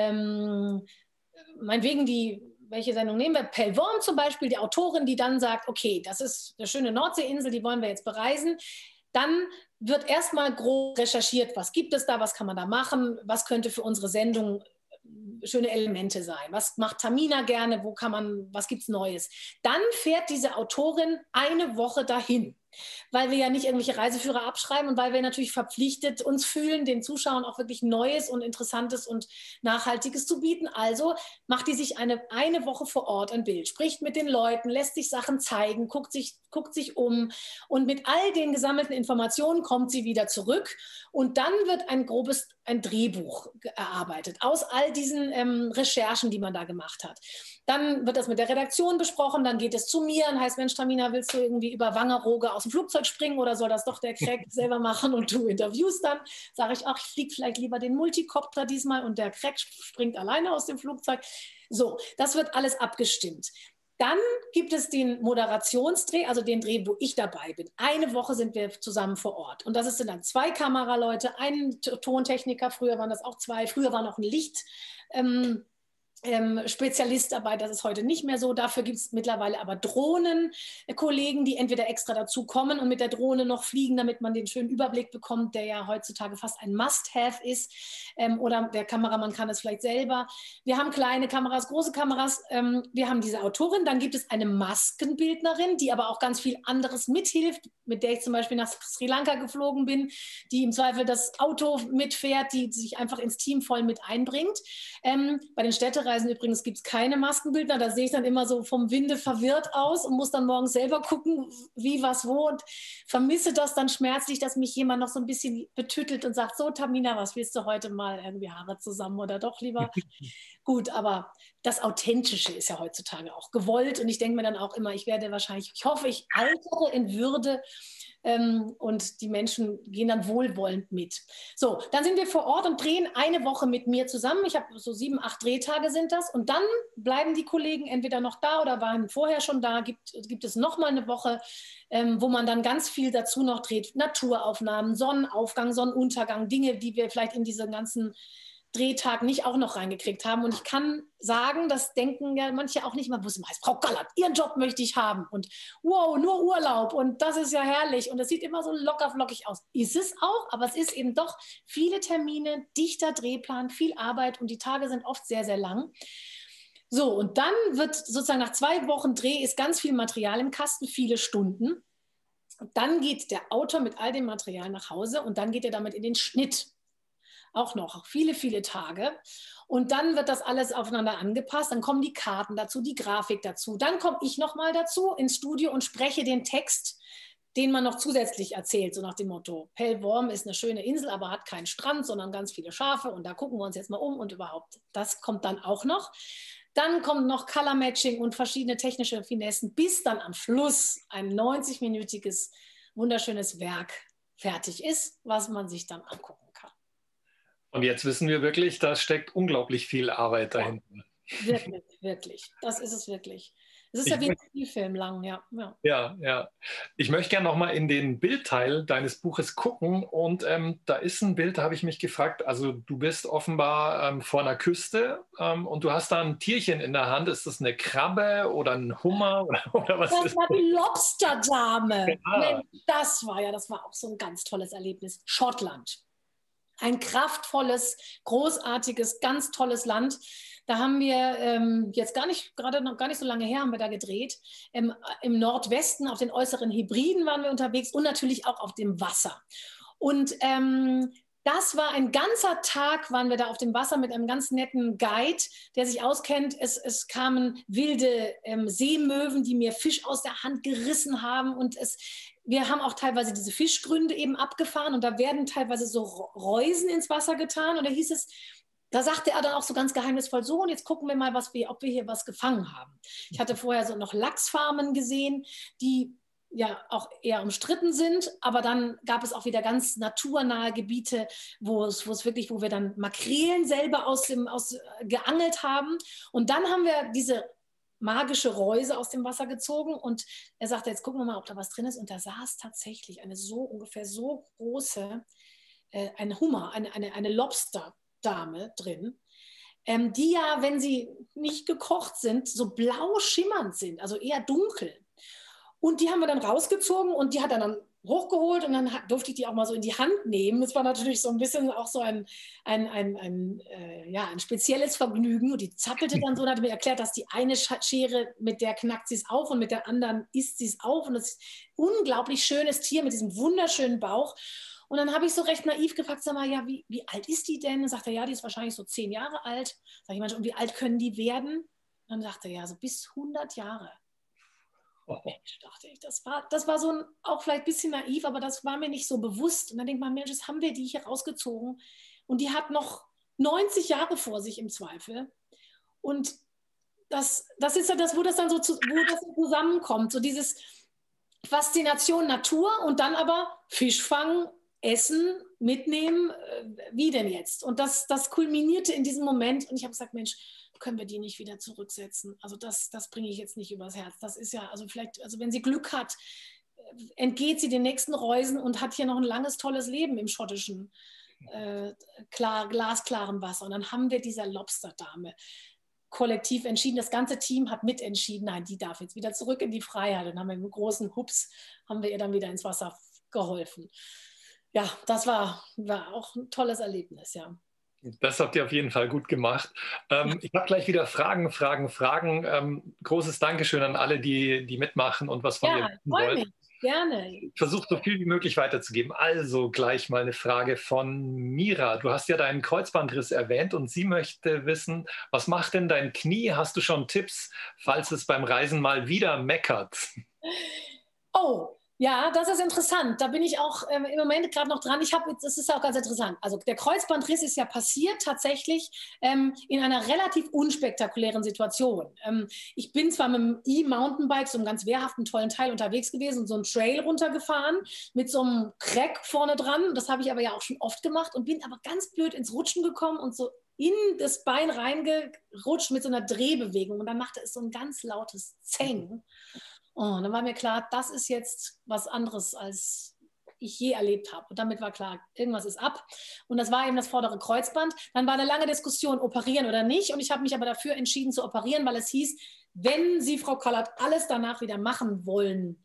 meinetwegen welche Sendung nehmen wir? Pell Worm zum Beispiel, die Autorin, die dann sagt, okay, das ist eine schöne Nordseeinsel, die wollen wir jetzt bereisen. Dann wird erstmal grob recherchiert, was gibt es da, was kann man da machen, was könnte für unsere Sendung schöne Elemente sein. Was macht Tamina gerne? Was gibt es Neues? Dann fährt diese Autorin eine Woche dahin, weil wir ja nicht irgendwelche Reiseführer abschreiben und weil wir natürlich verpflichtet uns fühlen, den Zuschauern auch wirklich Neues und Interessantes und Nachhaltiges zu bieten. Also macht die sich eine Woche vor Ort ein Bild, spricht mit den Leuten, lässt sich Sachen zeigen, guckt sich um und mit all den gesammelten Informationen kommt sie wieder zurück und dann wird ein Drehbuch erarbeitet aus all diesen Recherchen, die man da gemacht hat. Dann wird das mit der Redaktion besprochen, dann geht es zu mir und heißt, Mensch, Tamina, willst du irgendwie über Wangerooge aus dem Flugzeug springen oder soll das doch der Craig selber machen und du interviewst dann? Sage ich, ach, ich fliege vielleicht lieber den Multicopter diesmal und der Craig springt alleine aus dem Flugzeug. So, das wird alles abgestimmt. Dann gibt es den Moderationsdreh, also den Dreh, wo ich dabei bin. Eine Woche sind wir zusammen vor Ort. Und das sind dann 2 Kameraleute, ein Tontechniker, früher waren das auch 2, früher war noch ein Licht. Spezialist dabei, das ist heute nicht mehr so. Dafür gibt es mittlerweile aber Drohnenkollegen, die entweder extra dazu kommen und mit der Drohne noch fliegen, damit man den schönen Überblick bekommt, der ja heutzutage fast ein Must-Have ist. Oder der Kameramann kann es vielleicht selber. Wir haben kleine Kameras, große Kameras. Wir haben diese Autorin. Dann gibt es eine Maskenbildnerin, die aber auch ganz viel anderes mithilft, mit der ich zum Beispiel nach Sri Lanka geflogen bin, die im Zweifel das Auto mitfährt, die sich einfach ins Team voll mit einbringt. Bei den Städtereisen übrigens gibt es keine Maskenbildner. Da sehe ich dann immer so vom Winde verwirrt aus und muss dann morgens selber gucken, wie, was, wo und vermisse das dann schmerzlich, dass mich jemand noch so ein bisschen betüttelt und sagt, so Tamina, was willst du heute mal, irgendwie Haare zusammen oder doch lieber? Gut, aber das Authentische ist ja heutzutage auch gewollt und ich denke mir dann auch immer, ich hoffe, ich altere in Würde und die Menschen gehen dann wohlwollend mit. So, dann sind wir vor Ort und drehen eine Woche mit mir zusammen. Ich habe so 7, 8 Drehtage sind das und dann bleiben die Kollegen entweder noch da oder waren vorher schon da. Gibt es nochmal eine Woche, wo man dann ganz viel dazu noch dreht. Naturaufnahmen, Sonnenaufgang, Sonnenuntergang, Dinge, die wir vielleicht in diese ganzen Drehtag nicht auch noch reingekriegt haben. Und ich kann sagen, das denken ja manche auch nicht mal, wo es heißt, Frau Gallert, Ihren Job möchte ich haben. Und wow, nur Urlaub und das ist ja herrlich. Und es sieht immer so locker flockig aus. Ist es auch, aber es ist eben doch viele Termine, dichter Drehplan, viel Arbeit und die Tage sind oft sehr, sehr lang. So, und dann wird sozusagen nach 2 Wochen Dreh ist ganz viel Material im Kasten, viele Stunden. Und dann geht der Autor mit all dem Material nach Hause und dann geht er damit in den Schnitt. Auch noch viele, viele Tage. Und dann wird das alles aufeinander angepasst. Dann kommen die Karten dazu, die Grafik dazu. Dann komme ich nochmal dazu ins Studio und spreche den Text, den man noch zusätzlich erzählt, so nach dem Motto, Pellworm ist eine schöne Insel, aber hat keinen Strand, sondern ganz viele Schafe und da gucken wir uns jetzt mal um und überhaupt. Das kommt dann auch noch. Dann kommt noch Color Matching und verschiedene technische Finessen, bis dann am Schluss ein 90-minütiges, wunderschönes Werk fertig ist, was man sich dann angucken kann. Und jetzt wissen wir wirklich, da steckt unglaublich viel Arbeit dahinter. Ja, wirklich, wirklich. Das ist es wirklich. Es ist ja wie ein Spielfilm lang, ja. Ja. Ich möchte gerne nochmal in den Bildteil deines Buches gucken und da ist ein Bild, da habe ich mich gefragt, also du bist offenbar vor einer Küste und du hast da ein Tierchen in der Hand. Ist das eine Krabbe oder ein Hummer oder was? Das war die Lobsterdame. Ja. Das war auch so ein ganz tolles Erlebnis. Schottland. Ein kraftvolles, großartiges, ganz tolles Land. Da haben wir jetzt noch gar nicht so lange her, haben wir da gedreht. Im Nordwesten, auf den äußeren Hebriden waren wir unterwegs und natürlich auch auf dem Wasser. Und das war ein ganzer Tag, waren wir da auf dem Wasser mit einem ganz netten Guide, der sich auskennt. Es kamen wilde Seemöwen, die mir Fisch aus der Hand gerissen haben und wir haben auch teilweise diese Fischgründe eben abgefahren und da werden teilweise so Reusen ins Wasser getan und da sagte er dann auch so ganz geheimnisvoll, so und jetzt gucken wir mal, ob wir hier was gefangen haben. Ich hatte vorher so noch Lachsfarmen gesehen, die ja auch eher umstritten sind, aber dann gab es auch wieder ganz naturnahe Gebiete, wo wir dann Makrelen selber geangelt haben und dann haben wir diese magische Reuse aus dem Wasser gezogen und er sagte, jetzt gucken wir mal, ob da was drin ist und da saß tatsächlich eine ungefähr so große, ein Hummer, eine Lobsterdame drin, die ja, wenn sie nicht gekocht sind, so blau schimmernd sind, also eher dunkel. Und die haben wir dann rausgezogen und die hat er dann hochgeholt und dann durfte ich die auch mal so in die Hand nehmen. Das war natürlich so ein bisschen auch so ein spezielles Vergnügen. Und die zappelte dann so und hat mir erklärt, dass die eine Schere, mit der knackt sie es auf und mit der anderen isst sie es auf. Und das ist ein unglaublich schönes Tier mit diesem wunderschönen Bauch. Und dann habe ich so recht naiv gefragt, sag mal, ja, wie alt ist die denn? Und sagte er, ja, die ist wahrscheinlich so 10 Jahre alt. Sag ich manchmal, und wie alt können die werden? Und dann sagte er, ja, so bis 100 Jahre. Mensch, dachte ich, das war so auch vielleicht ein bisschen naiv, aber das war mir nicht so bewusst. Und dann denkt man, Mensch, jetzt haben wir die hier rausgezogen und die hat noch 90 Jahre vor sich im Zweifel. Und das ist ja das, wo das zusammenkommt, so dieses Faszination Natur und dann aber Fisch fangen, essen, mitnehmen, wie denn jetzt? Und das kulminierte in diesem Moment und ich habe gesagt, Mensch, können wir die nicht wieder zurücksetzen? Also das bringe ich jetzt nicht übers Herz. Das ist ja, also vielleicht, also wenn sie Glück hat, entgeht sie den nächsten Reusen und hat hier noch ein langes, tolles Leben im schottischen, glasklaren Wasser. Und dann haben wir dieser Lobsterdame kollektiv entschieden, das ganze Team hat mitentschieden, nein, die darf jetzt wieder zurück in die Freiheit. Und haben wir mit einem großen Hups, haben wir ihr dann wieder ins Wasser geholfen. Ja, das war auch ein tolles Erlebnis, ja. Das habt ihr auf jeden Fall gut gemacht. Ich habe gleich wieder Fragen. Großes Dankeschön an alle, die mitmachen und was von ihr wissen wollen. Mich. Gerne. Ich versuche so viel wie möglich weiterzugeben. Also gleich mal eine Frage von Mira. Du hast ja deinen Kreuzbandriss erwähnt und sie möchte wissen, was macht denn dein Knie? Hast du schon Tipps, falls es beim Reisen mal wieder meckert? Oh, ja, das ist interessant. Da bin ich auch im Moment gerade noch dran. Das ist auch ganz interessant. Also der Kreuzbandriss ist ja passiert tatsächlich in einer relativ unspektakulären Situation. Ich bin zwar mit dem E-Mountainbike, so einem ganz wehrhaften, tollen Teil unterwegs gewesen und so einen Trail runtergefahren mit so einem Crack vorne dran. Das habe ich aber ja auch schon oft gemacht und bin aber ganz blöd ins Rutschen gekommen und so in das Bein reingerutscht mit so einer Drehbewegung. Und dann machte es so ein ganz lautes Zeng. Oh, dann war mir klar, das ist jetzt was anderes als ich je erlebt habe. Und damit war klar, irgendwas ist ab. Und das war eben das vordere Kreuzband. Dann war eine lange Diskussion, operieren oder nicht. Und ich habe mich aber dafür entschieden zu operieren, weil es hieß, wenn Sie, Frau Kallert, alles danach wieder machen wollen,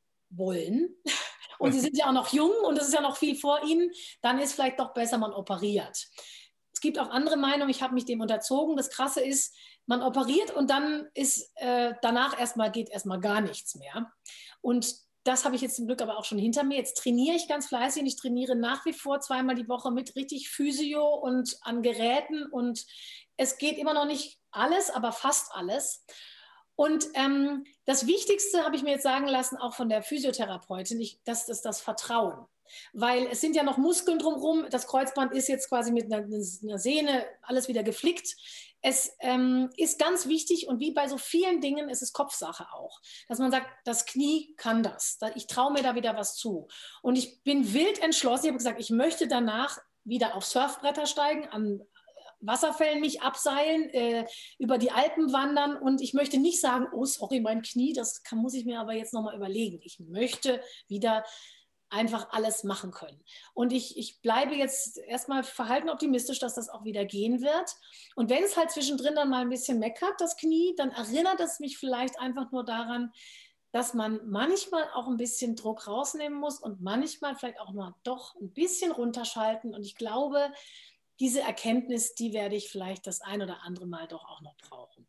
und Sie sind ja auch noch jung und es ist ja noch viel vor Ihnen, dann ist vielleicht doch besser, man operiert. Es gibt auch andere Meinungen, ich habe mich dem unterzogen. Das Krasse ist, man operiert und dann ist danach geht erstmal gar nichts mehr. Und das habe ich jetzt zum Glück aber auch schon hinter mir. Jetzt trainiere ich ganz fleißig und ich trainiere nach wie vor 2-mal die Woche mit richtig Physio und an Geräten. Und es geht immer noch nicht alles, aber fast alles. Und das Wichtigste habe ich mir jetzt sagen lassen, auch von der Physiotherapeutin, das ist das Vertrauen. Weil es sind ja noch Muskeln drumherum. Das Kreuzband ist jetzt quasi mit einer Sehne alles wieder geflickt. Es ist ganz wichtig und wie bei so vielen Dingen ist es Kopfsache auch, dass man sagt, das Knie kann das. Ich traue mir da wieder was zu. Und ich bin wild entschlossen. Ich habe gesagt, ich möchte danach wieder auf Surfbretter steigen, an Wasserfällen mich abseilen, über die Alpen wandern und ich möchte nicht sagen, oh sorry, mein Knie, muss ich mir aber jetzt nochmal überlegen. Ich möchte wieder einfach alles machen können. Und ich bleibe jetzt erstmal verhalten optimistisch, dass das auch wieder gehen wird. Und wenn es halt zwischendrin dann mal ein bisschen meckert, das Knie, dann erinnert es mich vielleicht einfach nur daran, dass man manchmal auch ein bisschen Druck rausnehmen muss und manchmal vielleicht auch mal doch ein bisschen runterschalten. Und ich glaube, diese Erkenntnis, die werde ich vielleicht das ein oder andere Mal doch auch noch brauchen.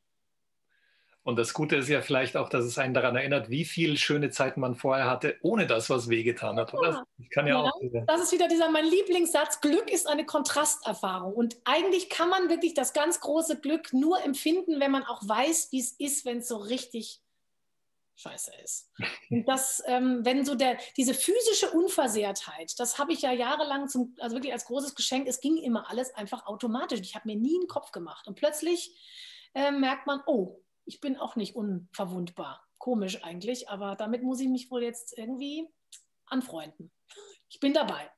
Und das Gute ist ja vielleicht auch, dass es einen daran erinnert, wie viele schöne Zeiten man vorher hatte, ohne das, was wehgetan hat. Oder? Ich kann ja auch das ist wieder mein Lieblingssatz, Glück ist eine Kontrasterfahrung. Und eigentlich kann man wirklich das ganz große Glück nur empfinden, wenn man auch weiß, wie es ist, wenn es so richtig scheiße ist. Und das, wenn so diese physische Unversehrtheit, das habe ich ja jahrelang also wirklich als großes Geschenk, es ging immer alles einfach automatisch. Ich habe mir nie einen Kopf gemacht. Und plötzlich merkt man, oh, ich bin auch nicht unverwundbar. Komisch eigentlich, aber damit muss ich mich wohl jetzt irgendwie anfreunden. Ich bin dabei.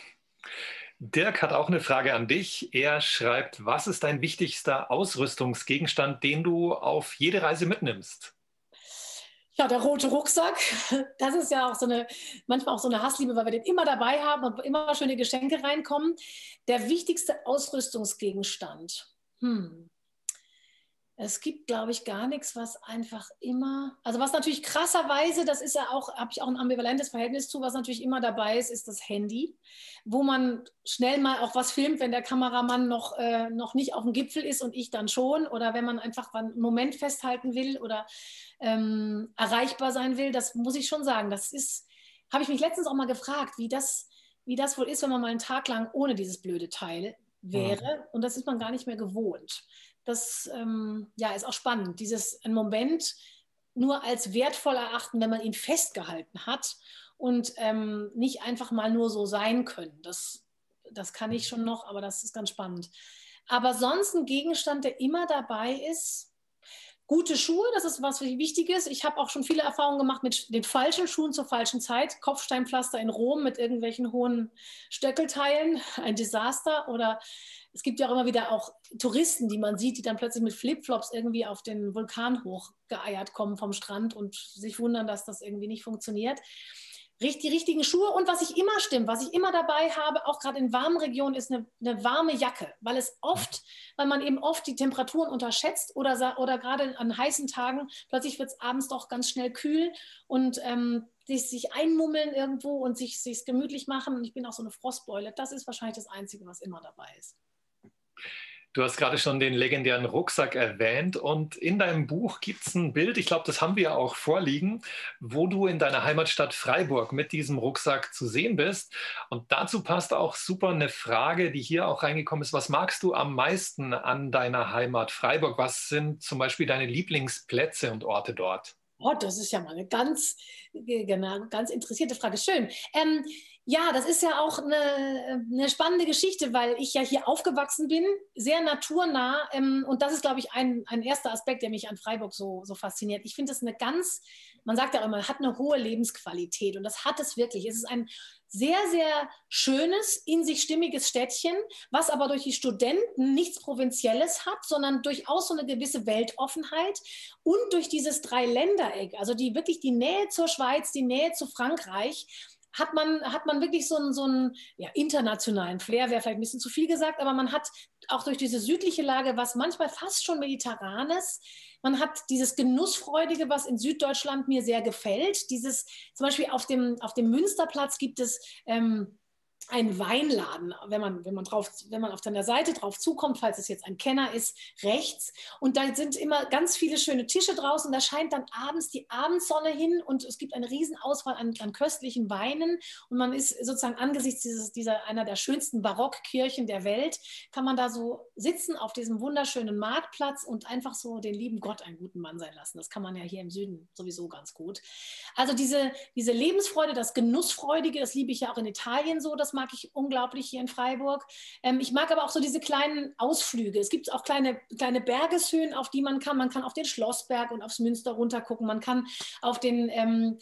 Dirk hat auch eine Frage an dich. Er schreibt, was ist dein wichtigster Ausrüstungsgegenstand, den du auf jede Reise mitnimmst? Ja, der rote Rucksack, das ist ja auch manchmal auch so eine Hassliebe, weil wir den immer dabei haben und immer schöne Geschenke reinkommen. Der wichtigste Ausrüstungsgegenstand. Es gibt, glaube ich, gar nichts, was einfach immer, also was natürlich krasserweise, das ist ja auch, habe ich auch ein ambivalentes Verhältnis zu, was natürlich immer dabei ist das Handy, wo man schnell mal auch was filmt, wenn der Kameramann noch nicht auf dem Gipfel ist und ich dann schon, oder wenn man einfach einen Moment festhalten will oder erreichbar sein will, das muss ich schon sagen. Habe ich mich letztens auch mal gefragt, wie das wohl ist, wenn man mal einen Tag lang ohne dieses blöde Teil wäre. Und das ist man gar nicht mehr gewohnt. Das ist auch spannend, einen Moment nur als wertvoll erachten, wenn man ihn festgehalten hat und nicht einfach mal nur so sein können. Das kann ich schon noch, aber das ist ganz spannend. Aber sonst ein Gegenstand, der immer dabei ist, gute Schuhe, das ist was Wichtiges. Ich habe auch schon viele Erfahrungen gemacht mit den falschen Schuhen zur falschen Zeit. Kopfsteinpflaster in Rom mit irgendwelchen hohen Stöckelteilen, ein Desaster. Oder es gibt ja auch immer wieder auch Touristen, die man sieht, die dann plötzlich mit Flipflops irgendwie auf den Vulkan hochgeeiert kommen vom Strand und sich wundern, dass das irgendwie nicht funktioniert. Die richtigen Schuhe und was ich immer dabei habe, auch gerade in warmen Regionen, ist eine warme Jacke, weil man eben oft die Temperaturen unterschätzt oder gerade an heißen Tagen, plötzlich wird es abends doch ganz schnell kühl und sich einmummeln irgendwo und sich gemütlich machen. Und ich bin auch so eine Frostbeule. Das ist wahrscheinlich das Einzige, was immer dabei ist. Du hast gerade schon den legendären Rucksack erwähnt und in deinem Buch gibt es ein Bild, ich glaube, das haben wir ja auch vorliegen, wo du in deiner Heimatstadt Freiburg mit diesem Rucksack zu sehen bist. Und dazu passt auch super eine Frage, die hier auch reingekommen ist. Was magst du am meisten an deiner Heimat Freiburg? Was sind zum Beispiel deine Lieblingsplätze und Orte dort? Oh, das ist ja mal eine ganz interessierte Frage. Schön. Ja, das ist ja auch eine spannende Geschichte, weil ich ja hier aufgewachsen bin, sehr naturnah. Und das ist, glaube ich, ein erster Aspekt, der mich an Freiburg so fasziniert. Ich finde es man sagt ja immer, hat eine hohe Lebensqualität und das hat es wirklich. Es ist ein sehr, sehr schönes, in sich stimmiges Städtchen, was aber durch die Studenten nichts Provinzielles hat, sondern durchaus so eine gewisse Weltoffenheit und durch dieses Dreiländereck, also wirklich die Nähe zur Schweiz, die Nähe zu Frankreich, hat man wirklich so einen ja, internationalen Flair, wäre vielleicht ein bisschen zu viel gesagt, aber man hat auch durch diese südliche Lage was manchmal fast schon Mediterranes. Man hat dieses Genussfreudige, was in Süddeutschland mir sehr gefällt. Dieses, zum Beispiel auf dem Münsterplatz gibt es einen Weinladen, wenn man auf der Seite drauf zukommt, falls es jetzt ein Kenner ist, rechts. Und da sind immer ganz viele schöne Tische draußen. Da scheint dann abends die Abendsonne hin und es gibt eine Riesenauswahl an köstlichen Weinen. Und man ist sozusagen angesichts dieser einer der schönsten Barockkirchen der Welt, kann man da so sitzen auf diesem wunderschönen Marktplatz und einfach so den lieben Gott einen guten Mann sein lassen. Das kann man ja hier im Süden sowieso ganz gut. Also diese Lebensfreude, das Genussfreudige, das liebe ich ja auch in Italien so, das mag ich unglaublich hier in Freiburg. Ich mag aber auch so diese kleinen Ausflüge. Es gibt auch kleine Bergeshöhen, auf die man kann. Man kann auf den Schlossberg und aufs Münster runtergucken. Man kann auf den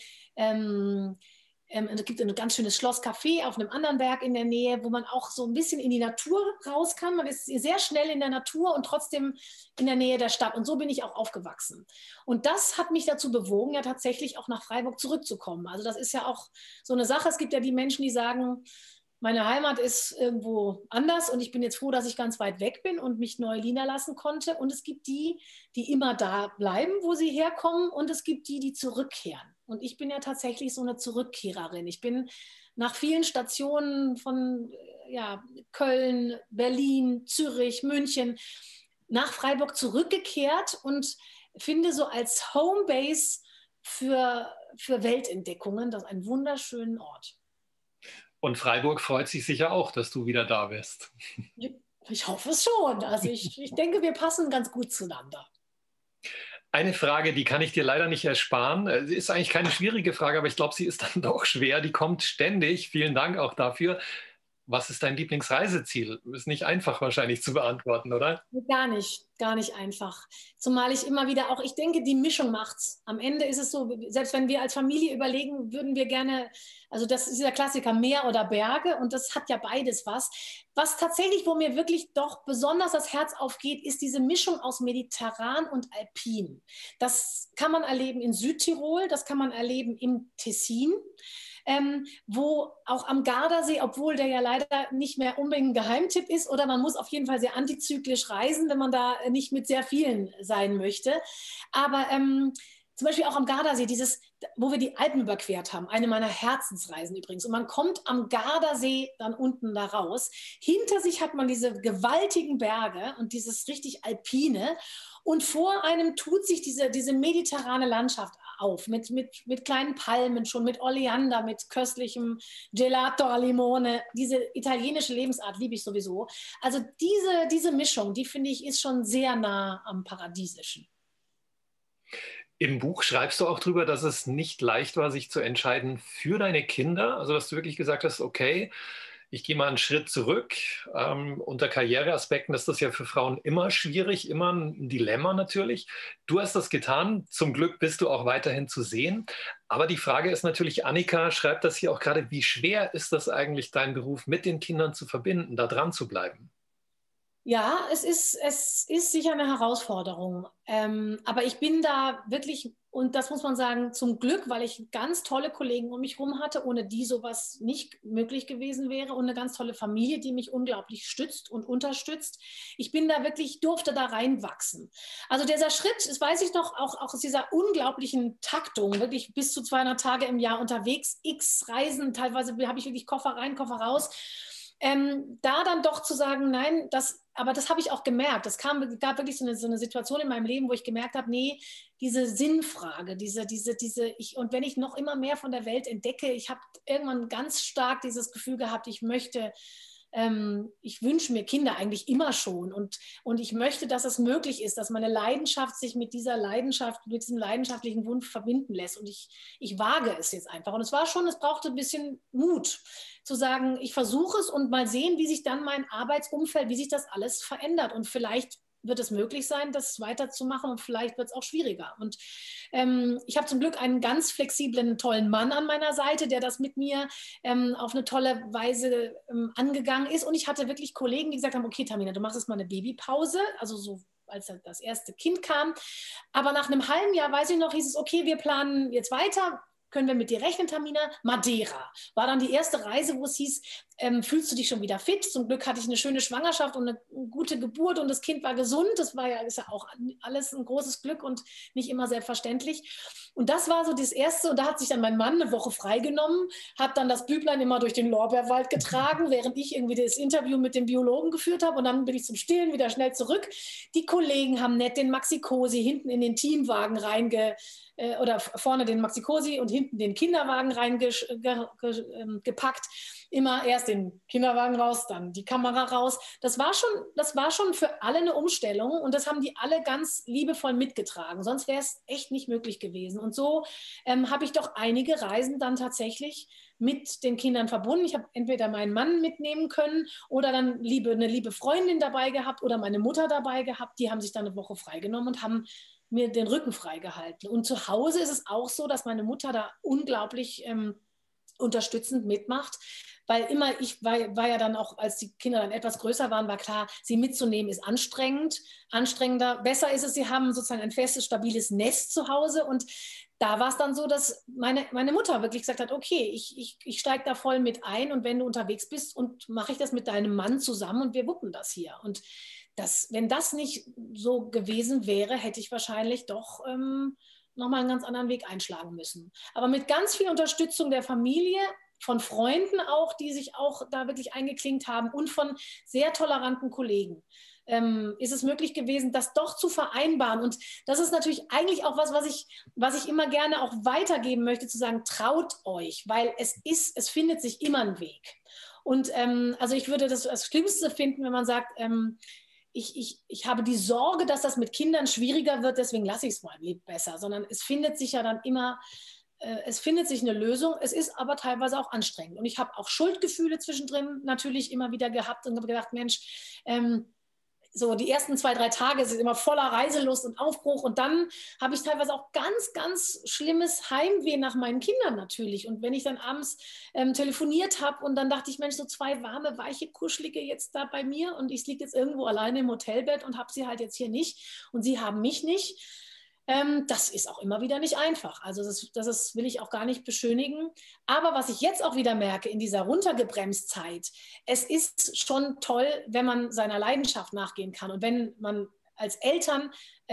es gibt ein ganz schönes Schlosscafé auf einem anderen Berg in der Nähe, wo man auch so ein bisschen in die Natur raus kann. Man ist sehr schnell in der Natur und trotzdem in der Nähe der Stadt. Und so bin ich auch aufgewachsen. Und das hat mich dazu bewogen, ja tatsächlich auch nach Freiburg zurückzukommen. Also das ist ja auch so eine Sache. Es gibt ja die Menschen, die sagen, meine Heimat ist irgendwo anders und ich bin jetzt froh, dass ich ganz weit weg bin und mich neu niederlassen konnte. Und es gibt die, die immer da bleiben, wo sie herkommen, und es gibt die, die zurückkehren. Und ich bin ja tatsächlich so eine Zurückkehrerin. Ich bin nach vielen Stationen von ja, Köln, Berlin, Zürich, München nach Freiburg zurückgekehrt und finde so als Homebase für Weltentdeckungen das einen wunderschönen Ort. Und Freiburg freut sich sicher auch, dass du wieder da bist. Ich hoffe es schon. Also ich denke, wir passen ganz gut zueinander. Eine Frage, die kann ich dir leider nicht ersparen. Sie ist eigentlich keine schwierige Frage, aber ich glaube, sie ist dann doch schwer. Die kommt ständig. Vielen Dank auch dafür. Was ist dein Lieblingsreiseziel? Ist nicht einfach wahrscheinlich zu beantworten, oder? Gar nicht einfach. Zumal ich immer wieder auch, ich denke, die Mischung macht's. Am Ende ist es so, selbst wenn wir als Familie überlegen, würden wir gerne, also das ist der Klassiker, Meer oder Berge, und das hat ja beides was. Was tatsächlich, wo mir wirklich doch besonders das Herz aufgeht, ist diese Mischung aus mediterran und alpin. Das kann man erleben in Südtirol, das kann man erleben im Tessin. Wo auch am Gardasee, obwohl der ja leider nicht mehr unbedingt ein Geheimtipp ist, oder man muss auf jeden Fall sehr antizyklisch reisen, wenn man da nicht mit sehr vielen sein möchte. Aber zum Beispiel auch am Gardasee, wo wir die Alpen überquert haben, eine meiner Herzensreisen übrigens. Und man kommt am Gardasee dann unten da raus. Hinter sich hat man diese gewaltigen Berge und dieses richtig Alpine. Und vor einem tut sich diese mediterrane Landschaft auf, mit kleinen Palmen schon, mit Oleander, mit köstlichem Gelato al Limone. Diese italienische Lebensart liebe ich sowieso. Also diese Mischung, die finde ich, ist schon sehr nah am Paradiesischen. Im Buch schreibst du auch drüber, dass es nicht leicht war, sich zu entscheiden für deine Kinder. Also dass du wirklich gesagt hast, okay, ich gehe mal einen Schritt zurück. Unter Karriereaspekten ist das ja für Frauen immer schwierig, immer ein Dilemma natürlich. Du hast das getan. Zum Glück bist du auch weiterhin zu sehen. Aber die Frage ist natürlich, Annika schreibt das hier auch gerade, wie schwer ist das eigentlich, deinen Beruf mit den Kindern zu verbinden, da dran zu bleiben? Ja, es ist sicher eine Herausforderung. Aber ich bin da wirklich, und das muss man sagen, zum Glück, weil ich ganz tolle Kollegen um mich herum hatte, ohne die sowas nicht möglich gewesen wäre, und eine ganz tolle Familie, die mich unglaublich stützt und unterstützt. Ich bin da wirklich, durfte da reinwachsen. Also dieser Schritt, das weiß ich noch, auch aus dieser unglaublichen Taktung, wirklich bis zu 200 Tage im Jahr unterwegs, x Reisen, teilweise habe ich wirklich Koffer rein, Koffer raus. Da dann doch zu sagen, nein, aber das habe ich auch gemerkt. Gab wirklich so eine Situation in meinem Leben, wo ich gemerkt habe, nee, diese Sinnfrage, und wenn ich noch immer mehr von der Welt entdecke, ich habe irgendwann ganz stark dieses Gefühl gehabt, ich wünsche mir Kinder eigentlich immer schon, und ich möchte, dass es möglich ist, dass meine Leidenschaft sich mit diesem leidenschaftlichen Wunsch verbinden lässt, und ich wage es jetzt einfach. Und es brauchte ein bisschen Mut zu sagen, ich versuche es und mal sehen, wie sich dann mein Arbeitsumfeld, wie sich das alles verändert, und vielleicht wird es möglich sein, das weiterzumachen, und vielleicht wird es auch schwieriger. Und ich habe zum Glück einen ganz flexiblen, tollen Mann an meiner Seite, der das mit mir auf eine tolle Weise angegangen ist. Und ich hatte wirklich Kollegen, die gesagt haben, okay, Tamina, du machst jetzt mal eine Babypause, also so als das erste Kind kam. Aber nach einem halben Jahr, weiß ich noch, hieß es, okay, wir planen jetzt weiter. können wir mit dir rechnen, Tamina? Madeira. War dann die erste Reise, wo es hieß, fühlst du dich schon wieder fit? Zum Glück hatte ich eine schöne Schwangerschaft und eine gute Geburt und das Kind war gesund. Das ist ja auch alles ein großes Glück und nicht immer selbstverständlich. Und das war so das Erste. Und da hat sich dann mein Mann eine Woche freigenommen, hat dann das Büblein immer durch den Lorbeerwald getragen, während ich irgendwie das Interview mit dem Biologen geführt habe. Und dann bin ich zum Stillen wieder schnell zurück. Die Kollegen haben nett den Maxi-Cosi hinten in den Teamwagen oder vorne den Maxi-Cosi und hinten den Kinderwagen reingepackt. Immer erst den Kinderwagen raus, dann die Kamera raus. Das war schon für alle eine Umstellung und das haben die alle ganz liebevoll mitgetragen. Sonst wäre es echt nicht möglich gewesen. Und so habe ich doch einige Reisen dann tatsächlich mit den Kindern verbunden. Ich habe entweder meinen Mann mitnehmen können oder dann eine liebe Freundin dabei gehabt oder meine Mutter dabei gehabt. Die haben sich dann eine Woche freigenommen und haben mir den Rücken freigehalten. Und zu Hause ist es auch so, dass meine Mutter da unglaublich unterstützend mitmacht, weil ich war ja dann auch, als die Kinder dann etwas größer waren, war klar, sie mitzunehmen ist anstrengender. Besser ist es, sie haben sozusagen ein festes, stabiles Nest zu Hause und da war es dann so, dass meine Mutter wirklich gesagt hat, okay, ich steige da voll mit ein und wenn du unterwegs bist und mache ich das mit deinem Mann zusammen und wir wuppen das hier. Und wenn das nicht so gewesen wäre, hätte ich wahrscheinlich doch nochmal einen ganz anderen Weg einschlagen müssen. Aber mit ganz viel Unterstützung der Familie, von Freunden auch, die sich auch da wirklich eingeklinkt haben und von sehr toleranten Kollegen, ist es möglich gewesen, das doch zu vereinbaren. Und das ist natürlich eigentlich auch was ich immer gerne auch weitergeben möchte, zu sagen, traut euch, weil es findet sich immer ein Weg. Und also ich würde das Schlimmste finden, wenn man sagt, ich habe die Sorge, dass das mit Kindern schwieriger wird, deswegen lasse ich es mal besser, sondern es findet sich ja dann immer, es findet sich eine Lösung, es ist aber teilweise auch anstrengend. Und ich habe auch Schuldgefühle zwischendrin natürlich immer wieder gehabt und habe gedacht, Mensch, so die ersten 2, 3 Tage sind immer voller Reiselust und Aufbruch und dann habe ich teilweise auch ganz, ganz schlimmes Heimweh nach meinen Kindern natürlich und wenn ich dann abends telefoniert habe und dann dachte ich, Mensch, so 2 warme, weiche, kuschelige jetzt da bei mir und ich liege jetzt irgendwo alleine im Hotelbett und habe sie halt jetzt hier nicht und sie haben mich nicht. Das ist auch immer wieder nicht einfach. Also das will ich auch gar nicht beschönigen. Aber was ich jetzt auch wieder merke in dieser Runtergebremst-Zeit, es ist schon toll, wenn man seiner Leidenschaft nachgehen kann und wenn man als Eltern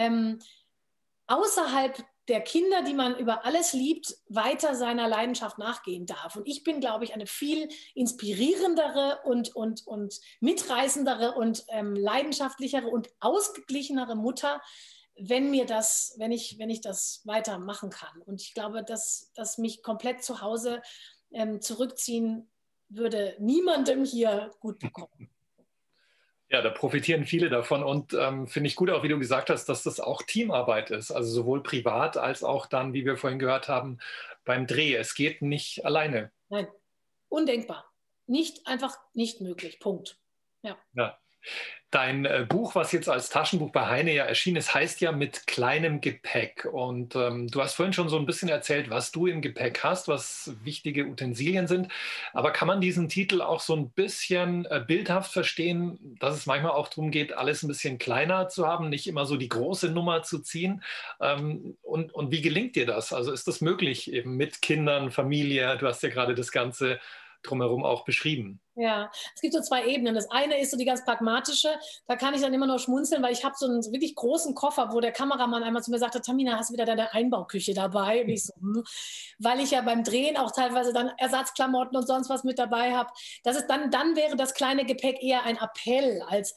außerhalb der Kinder, die man über alles liebt, weiter seiner Leidenschaft nachgehen darf. Und ich bin, glaube ich, eine viel inspirierendere und mitreißendere und leidenschaftlichere und ausgeglichenere Mutter, wenn ich das weitermachen kann. Und ich glaube, dass mich komplett zu Hause zurückziehen würde niemandem hier gut bekommen. Ja, da profitieren viele davon und finde ich gut auch, wie du gesagt hast, dass das auch Teamarbeit ist, also sowohl privat als auch dann, wie wir vorhin gehört haben, beim Dreh. Es geht nicht alleine. Nein, undenkbar. Einfach nicht möglich. Punkt. Ja. Ja. Dein Buch, was jetzt als Taschenbuch bei Heine ja erschienen ist, heißt ja Mit kleinem Gepäck. Und du hast vorhin schon so ein bisschen erzählt, was du im Gepäck hast, was wichtige Utensilien sind. Aber kann man diesen Titel auch so ein bisschen bildhaft verstehen, dass es manchmal auch darum geht, alles ein bisschen kleiner zu haben, nicht immer so die große Nummer zu ziehen? Und wie gelingt dir das? Also ist das möglich eben mit Kindern, Familie? Du hast ja gerade das Ganze drumherum auch beschrieben. Ja, es gibt so 2 Ebenen. Das eine ist so die ganz pragmatische, da kann ich dann immer noch schmunzeln, weil ich habe so einen wirklich großen Koffer, wo der Kameramann einmal zu mir sagte, Tamina, hast du wieder deine Einbauküche dabei? Und ich so, weil ich ja beim Drehen auch teilweise dann Ersatzklamotten und sonst was mit dabei habe. Das ist dann wäre das kleine Gepäck eher ein Appell als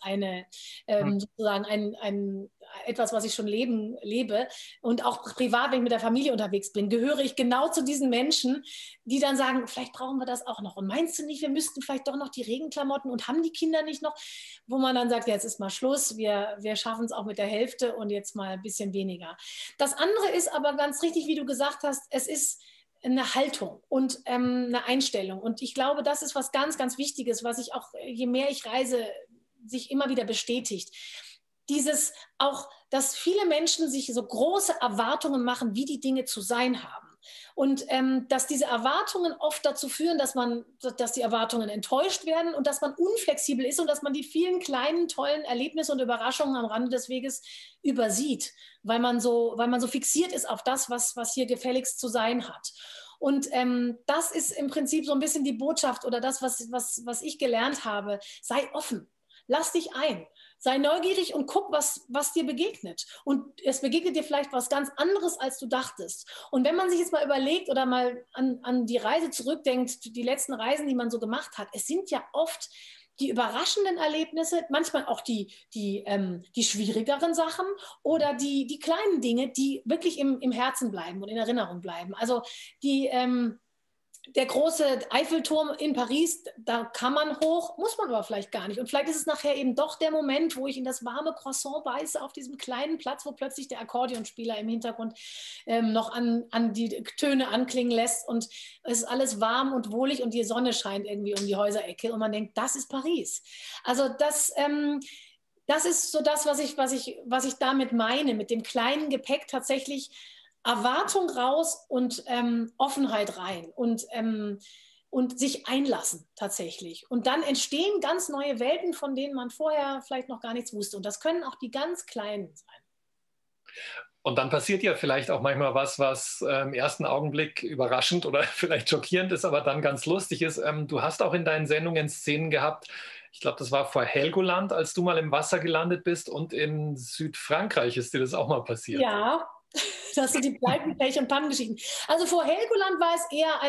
sozusagen etwas, was ich schon lebe. Und auch privat, wenn ich mit der Familie unterwegs bin, gehöre ich genau zu diesen Menschen, die dann sagen, vielleicht brauchen wir das auch noch. Und meinst du nicht, wir müssten vielleicht doch noch die Regenklamotten und haben die Kinder nicht noch? Wo man dann sagt, ja, jetzt ist mal Schluss, wir schaffen es auch mit der Hälfte und jetzt mal ein bisschen weniger. Das andere ist aber ganz richtig, wie du gesagt hast, es ist eine Haltung und eine Einstellung. Und ich glaube, das ist was ganz, ganz Wichtiges, was ich auch, je mehr ich reise, sich immer wieder bestätigt. Dieses auch, dass viele Menschen sich so große Erwartungen machen, wie die Dinge zu sein haben. Und dass diese Erwartungen oft dazu führen, dass die Erwartungen enttäuscht werden und dass man unflexibel ist und dass man die vielen kleinen, tollen Erlebnisse und Überraschungen am Rande des Weges übersieht, weil man so fixiert ist auf das, was hier gefälligst zu sein hat. Und das ist im Prinzip so ein bisschen die Botschaft oder das, was ich gelernt habe. Sei offen, lass dich ein. Sei neugierig und guck, was dir begegnet. Und es begegnet dir vielleicht was ganz anderes, als du dachtest. Und wenn man sich jetzt mal überlegt oder mal an die Reise zurückdenkt, die letzten Reisen, die man so gemacht hat, es sind ja oft die überraschenden Erlebnisse, manchmal auch die schwierigeren Sachen oder die kleinen Dinge, die wirklich im Herzen bleiben und in Erinnerung bleiben. Also der große Eiffelturm in Paris, da kann man hoch, muss man aber vielleicht gar nicht. Und vielleicht ist es nachher eben doch der Moment, wo ich in das warme Croissant beiße auf diesem kleinen Platz, wo plötzlich der Akkordeonspieler im Hintergrund noch an die Töne anklingen lässt und es ist alles warm und wohlig und die Sonne scheint irgendwie um die Häuserecke und man denkt, das ist Paris. Also das ist so das, was ich damit meine, mit dem kleinen Gepäck tatsächlich Erwartung raus und Offenheit rein und sich einlassen tatsächlich. Und dann entstehen ganz neue Welten, von denen man vorher vielleicht noch gar nichts wusste. Und das können auch die ganz kleinen sein. Und dann passiert ja vielleicht auch manchmal was im ersten Augenblick überraschend oder vielleicht schockierend ist, aber dann ganz lustig ist. Du hast auch in deinen Sendungen Szenen gehabt, ich glaube, das war vor Helgoland, als du mal im Wasser gelandet bist und in Südfrankreich ist dir das auch mal passiert. Ja, das sind die Pleiten, Pech und Pannengeschichten. Also vor Helgoland war es eher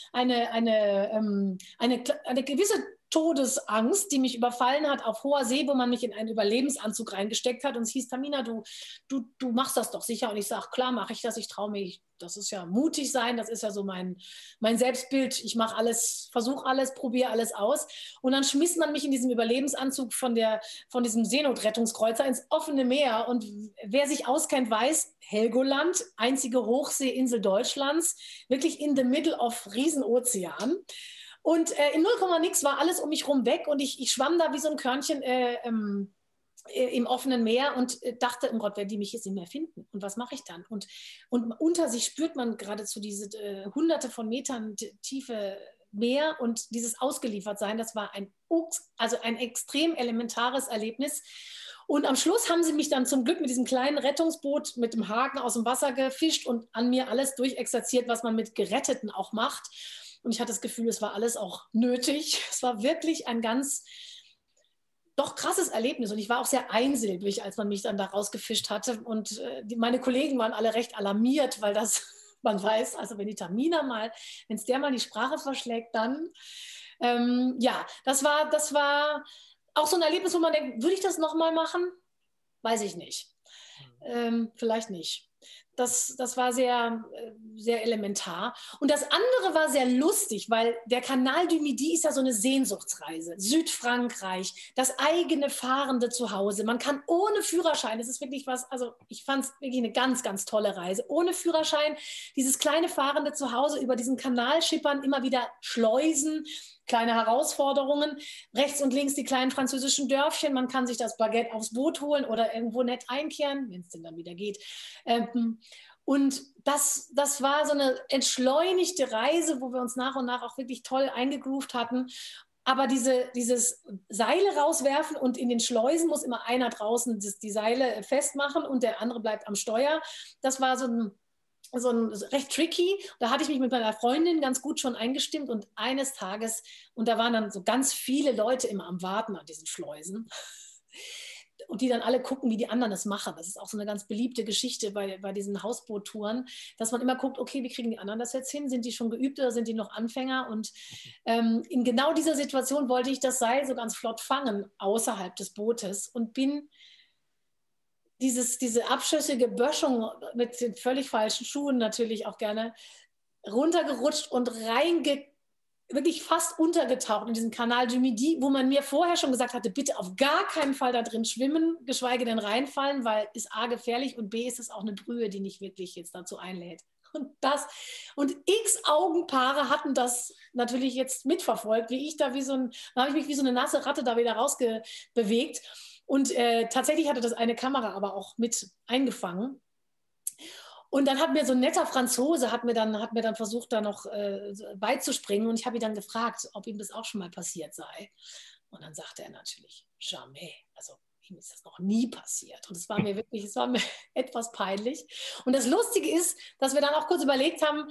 eine gewisse Todesangst, die mich überfallen hat auf hoher See, wo man mich in einen Überlebensanzug reingesteckt hat. Und es hieß, Tamina, du machst das doch sicher. Und ich sage, klar mache ich das, ich traue mich. Das ist ja mutig sein, das ist ja so mein Selbstbild. Ich mache alles, versuche alles, probiere alles aus. Und dann schmiss man mich in diesem Überlebensanzug von diesem Seenotrettungskreuzer ins offene Meer. Und wer sich auskennt, weiß, Helgoland, einzige Hochseeinsel Deutschlands, wirklich in the middle of Riesenozean. Und in 0, nix war alles um mich rum weg und ich schwamm da wie so ein Körnchen im offenen Meer und dachte, oh Gott, werden die mich jetzt nicht mehr finden? Und was mache ich dann? Und unter sich spürt man geradezu diese hunderte von Metern tiefe Meer und dieses Ausgeliefertsein, das war ein extrem elementares Erlebnis. Und am Schluss haben sie mich dann zum Glück mit diesem kleinen Rettungsboot mit dem Haken aus dem Wasser gefischt und an mir alles durchexerziert, was man mit Geretteten auch macht. Und ich hatte das Gefühl, es war alles auch nötig. Es war wirklich ein ganz doch krasses Erlebnis. Und ich war auch sehr einsilbig, als man mich dann da rausgefischt hatte. Und meine Kollegen waren alle recht alarmiert, weil man weiß, also wenn die Tamina mal, wenn es der mal die Sprache verschlägt, dann ja, das war auch so ein Erlebnis, wo man denkt, würde ich das nochmal machen? Weiß ich nicht. Vielleicht nicht. Das war sehr, sehr elementar. Und das andere war sehr lustig, weil der Canal du Midi ist ja so eine Sehnsuchtsreise. Südfrankreich, das eigene fahrende Zuhause. Man kann ohne Führerschein, das ist wirklich was, also ich fand es wirklich eine ganz, ganz tolle Reise. Ohne Führerschein, dieses kleine fahrende Zuhause über diesen Kanal schippern, immer wieder Schleusen, kleine Herausforderungen. Rechts und links die kleinen französischen Dörfchen. Man kann sich das Baguette aufs Boot holen oder irgendwo nett einkehren, wenn es denn dann wieder geht. Und das war so eine entschleunigte Reise, wo wir uns nach und nach auch wirklich toll eingegroovt hatten. Aber dieses Seile rauswerfen und in den Schleusen muss immer einer draußen die Seile festmachen und der andere bleibt am Steuer. Das war so ein recht tricky. Da hatte ich mich mit meiner Freundin ganz gut schon eingestimmt und eines Tages, und da waren dann so ganz viele Leute immer am Warten an diesen Schleusen und die dann alle gucken, wie die anderen das machen. Das ist auch so eine ganz beliebte Geschichte bei diesen Hausboottouren, dass man immer guckt, okay, wie kriegen die anderen das jetzt hin? Sind die schon geübt oder sind die noch Anfänger? Und in genau dieser Situation wollte ich das Seil so ganz flott fangen außerhalb des Bootes und bin diese abschüssige Böschung mit den völlig falschen Schuhen natürlich auch gerne runtergerutscht und wirklich fast untergetaucht in diesen Canal du Midi, wo man mir vorher schon gesagt hatte, bitte auf gar keinen Fall da drin schwimmen, geschweige denn reinfallen, weil ist A gefährlich und B ist es auch eine Brühe, die nicht wirklich jetzt dazu einlädt. Und x Augenpaare hatten das natürlich jetzt mitverfolgt, wie ich da da habe ich mich wie so eine nasse Ratte da wieder rausbewegt. Und tatsächlich hatte das eine Kamera aber auch mit eingefangen. Und dann hat mir so ein netter Franzose hat mir dann versucht, da noch beizuspringen. Und ich habe ihn dann gefragt, ob ihm das auch schon mal passiert sei. Und dann sagte er natürlich, jamais. Also ihm ist das noch nie passiert. Und es war mir etwas peinlich. Und das Lustige ist, dass wir dann auch kurz überlegt haben,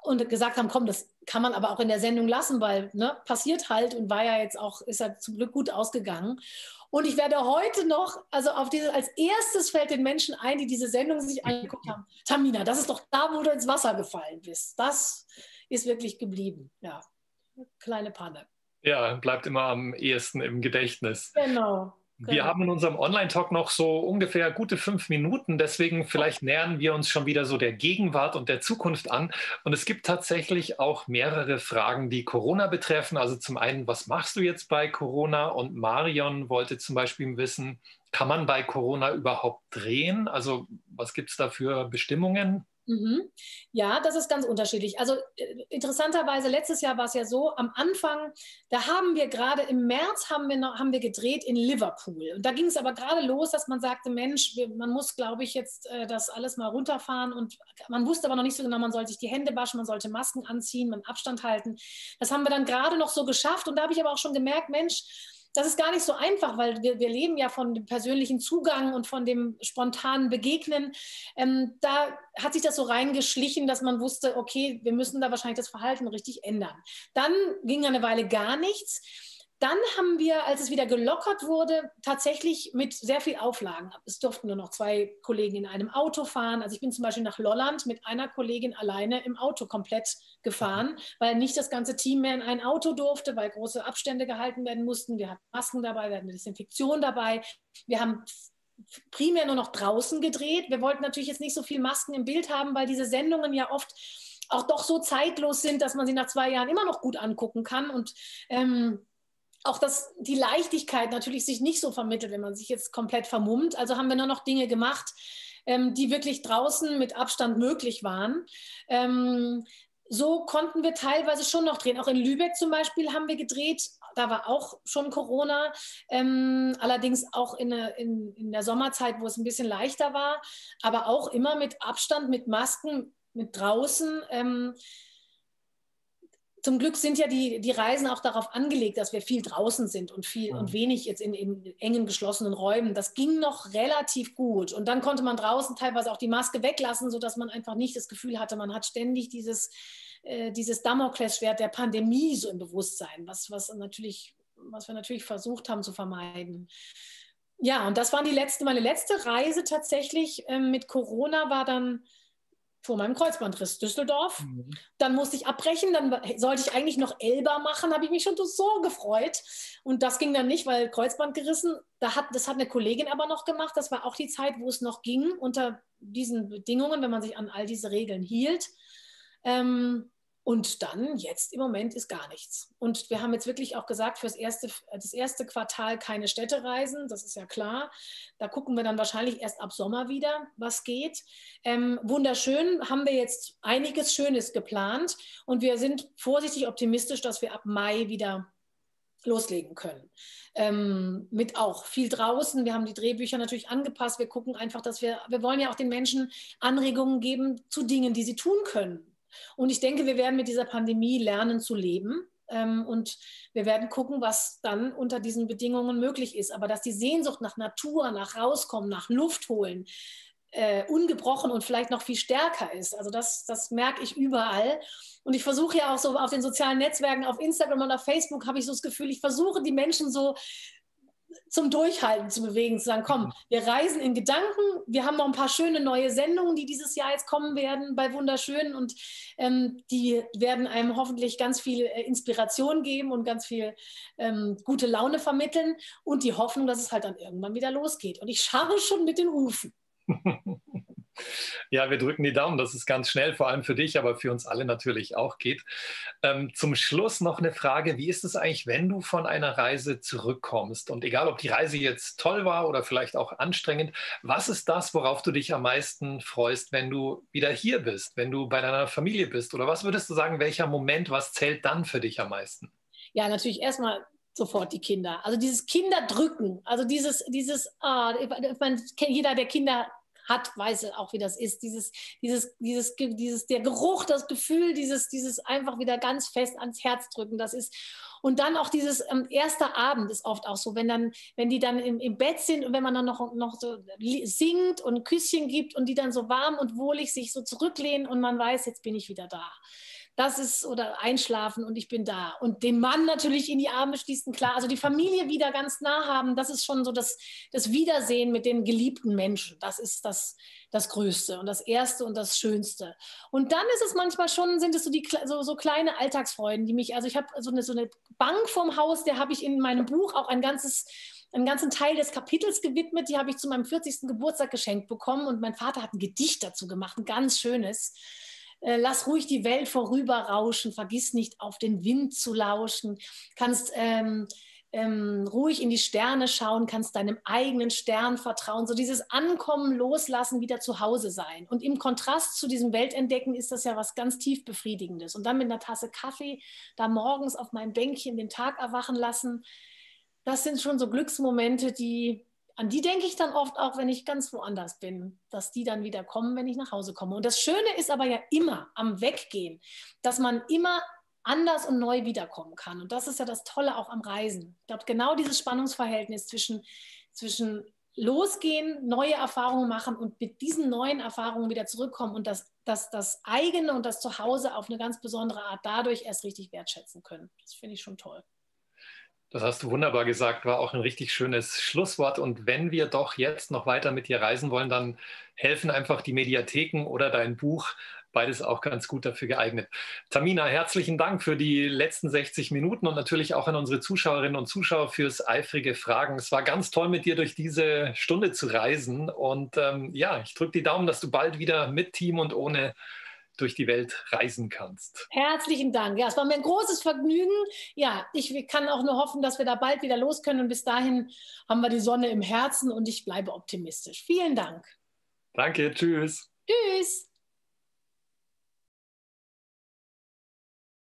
und gesagt haben, komm, das kann man aber auch in der Sendung lassen, weil ne, passiert halt und war ja jetzt auch, ist ja zum Glück gut ausgegangen. Und ich werde heute noch, also als erstes fällt den Menschen ein, die diese Sendung sich angeguckt haben, Tamina, das ist doch da, wo du ins Wasser gefallen bist. Das ist wirklich geblieben. Ja, kleine Panne. Ja, bleibt immer am ehesten im Gedächtnis. Genau. Wir haben in unserem Online-Talk noch so ungefähr gute 5 Minuten, deswegen vielleicht nähern wir uns schon wieder so der Gegenwart und der Zukunft an. Und es gibt tatsächlich auch mehrere Fragen, die Corona betreffen. Also zum einen, was machst du jetzt bei Corona? Und Marion wollte zum Beispiel wissen, kann man bei Corona überhaupt drehen? Also was gibt es da für Bestimmungen? Mhm. Ja, das ist ganz unterschiedlich. Also interessanterweise, letztes Jahr war es ja so, am Anfang, da haben wir gerade im März haben wir gedreht in Liverpool. Und da ging es aber gerade los, dass man sagte, Mensch, man muss, glaube ich, jetzt das alles mal runterfahren. Und man wusste aber noch nicht so genau, man sollte sich die Hände waschen, man sollte Masken anziehen, man Abstand halten. Das haben wir dann gerade noch so geschafft. Und da habe ich aber auch schon gemerkt, Mensch, das ist gar nicht so einfach, weil wir leben ja von dem persönlichen Zugang und von dem spontanen Begegnen. Da hat sich das so reingeschlichen, dass man wusste, okay, wir müssen da wahrscheinlich das Verhalten richtig ändern. Dann ging eine Weile gar nichts. Dann haben wir, als es wieder gelockert wurde, tatsächlich mit sehr viel Auflagen. Es durften nur noch 2 Kollegen in einem Auto fahren. Also ich bin zum Beispiel nach Lolland mit einer Kollegin alleine im Auto komplett gefahren, weil nicht das ganze Team mehr in ein Auto durfte, weil große Abstände gehalten werden mussten. Wir hatten Masken dabei, wir hatten eine Desinfektion dabei. Wir haben primär nur noch draußen gedreht. Wir wollten natürlich jetzt nicht so viel Masken im Bild haben, weil diese Sendungen ja oft auch doch so zeitlos sind, dass man sie nach 2 Jahren immer noch gut angucken kann und auch dass die Leichtigkeit natürlich sich nicht so vermittelt, wenn man sich jetzt komplett vermummt. Also haben wir nur noch Dinge gemacht, die wirklich draußen mit Abstand möglich waren. So konnten wir teilweise schon noch drehen. Auch in Lübeck zum Beispiel haben wir gedreht. Da war auch schon Corona, allerdings auch in der Sommerzeit, wo es ein bisschen leichter war, aber auch immer mit Abstand, mit Masken, mit draußen. Zum Glück sind ja die Reisen auch darauf angelegt, dass wir viel draußen sind und viel und wenig jetzt in engen geschlossenen Räumen. Das ging noch relativ gut. Und dann konnte man draußen teilweise auch die Maske weglassen, sodass man einfach nicht das Gefühl hatte, man hat ständig dieses Damoklesschwert der Pandemie so im Bewusstsein, was wir natürlich versucht haben zu vermeiden. Ja, und das war meine letzte Reise tatsächlich mit Corona war dann vor meinem Kreuzbandriss Düsseldorf. Dann musste ich abbrechen, dann sollte ich eigentlich noch Elba machen, habe ich mich schon so gefreut. Und das ging dann nicht, weil Kreuzband gerissen. Das hat eine Kollegin aber noch gemacht. Das war auch die Zeit, wo es noch ging, unter diesen Bedingungen, wenn man sich an all diese Regeln hielt. Und dann, jetzt im Moment ist gar nichts. Und wir haben jetzt wirklich auch gesagt, für das erste Quartal keine Städtereisen, das ist ja klar. Da gucken wir dann wahrscheinlich erst ab Sommer wieder, was geht. Wunderschön, haben wir jetzt einiges Schönes geplant und wir sind vorsichtig optimistisch, dass wir ab Mai wieder loslegen können. Mit auch viel draußen. Wir haben die Drehbücher natürlich angepasst. Wir gucken einfach, dass wir wollen ja auch den Menschen Anregungen geben zu Dingen, die sie tun können. Und ich denke, wir werden mit dieser Pandemie lernen zu leben. Und wir werden gucken, was dann unter diesen Bedingungen möglich ist. Aber dass die Sehnsucht nach Natur, nach Rauskommen, nach Luft holen, ungebrochen und vielleicht noch viel stärker ist. Also das merke ich überall. Und ich versuche ja auch so auf den sozialen Netzwerken, auf Instagram und auf Facebook habe ich so das Gefühl, ich versuche die Menschen so zum Durchhalten zu bewegen, zu sagen, komm, wir reisen in Gedanken, wir haben noch ein paar schöne neue Sendungen, die dieses Jahr jetzt kommen werden bei Wunderschön und die werden einem hoffentlich ganz viel Inspiration geben und ganz viel gute Laune vermitteln und die Hoffnung, dass es halt dann irgendwann wieder losgeht. Und ich scharre schon mit den Hufen. Ja, wir drücken die Daumen, dass es ganz schnell, vor allem für dich, aber für uns alle natürlich auch geht. Zum Schluss noch eine Frage. Wie ist es eigentlich, wenn du von einer Reise zurückkommst? Und egal, ob die Reise jetzt toll war oder vielleicht auch anstrengend, was ist das, worauf du dich am meisten freust, wenn du wieder hier bist, wenn du bei deiner Familie bist? Oder was würdest du sagen, welcher Moment, was zählt dann für dich am meisten? Ja, natürlich erstmal sofort die Kinder. Also dieses Kinderdrücken, also jeder, der Kinder hat, weiß auch, wie das ist. Der Geruch, das Gefühl, dieses einfach wieder ganz fest ans Herz drücken, das ist. Und dann auch dieses erster Abend ist oft auch so, wenn die dann im Bett sind und wenn man dann noch so singt und ein Küsschen gibt und die dann so warm und wohlig sich so zurücklehnen und man weiß, jetzt bin ich wieder da. Das ist, oder einschlafen und ich bin da. Und den Mann natürlich in die Arme schließen, klar. Also die Familie wieder ganz nah haben, das ist schon so das Wiedersehen mit den geliebten Menschen. Das ist das Größte und das Erste und das Schönste. Und dann ist es manchmal schon, sind es so kleine Alltagsfreuden, die mich, also ich habe so eine Bank vorm Haus, der habe ich in meinem Buch auch einen ganzen Teil des Kapitels gewidmet. Die habe ich zu meinem 40. Geburtstag geschenkt bekommen und mein Vater hat ein Gedicht dazu gemacht, ein ganz schönes. Lass ruhig die Welt vorüberrauschen, vergiss nicht auf den Wind zu lauschen, kannst ruhig in die Sterne schauen, kannst deinem eigenen Stern vertrauen, so dieses Ankommen, Loslassen, wieder zu Hause sein. Und im Kontrast zu diesem Weltentdecken ist das ja was ganz tief Befriedigendes. Und dann mit einer Tasse Kaffee da morgens auf meinem Bänkchen den Tag erwachen lassen, das sind schon so Glücksmomente, an die denke ich dann oft auch, wenn ich ganz woanders bin, dass die dann wieder kommen, wenn ich nach Hause komme. Und das Schöne ist aber ja immer am Weggehen, dass man immer anders und neu wiederkommen kann. Und das ist ja das Tolle auch am Reisen. Ich glaube, genau dieses Spannungsverhältnis zwischen losgehen, neue Erfahrungen machen und mit diesen neuen Erfahrungen wieder zurückkommen und das eigene und das Zuhause auf eine ganz besondere Art dadurch erst richtig wertschätzen können. Das finde ich schon toll. Das hast du wunderbar gesagt, war auch ein richtig schönes Schlusswort. Und wenn wir doch jetzt noch weiter mit dir reisen wollen, dann helfen einfach die Mediatheken oder dein Buch. Beides auch ganz gut dafür geeignet. Tamina, herzlichen Dank für die letzten 60 Minuten und natürlich auch an unsere Zuschauerinnen und Zuschauer fürs eifrige Fragen. Es war ganz toll, mit dir durch diese Stunde zu reisen. Und ja, ich drücke die Daumen, dass du bald wieder mit Team und ohne durch die Welt reisen kannst. Herzlichen Dank. Ja, es war mir ein großes Vergnügen. Ja, ich kann auch nur hoffen, dass wir da bald wieder los können. Und bis dahin haben wir die Sonne im Herzen und ich bleibe optimistisch. Vielen Dank. Danke, tschüss. Tschüss.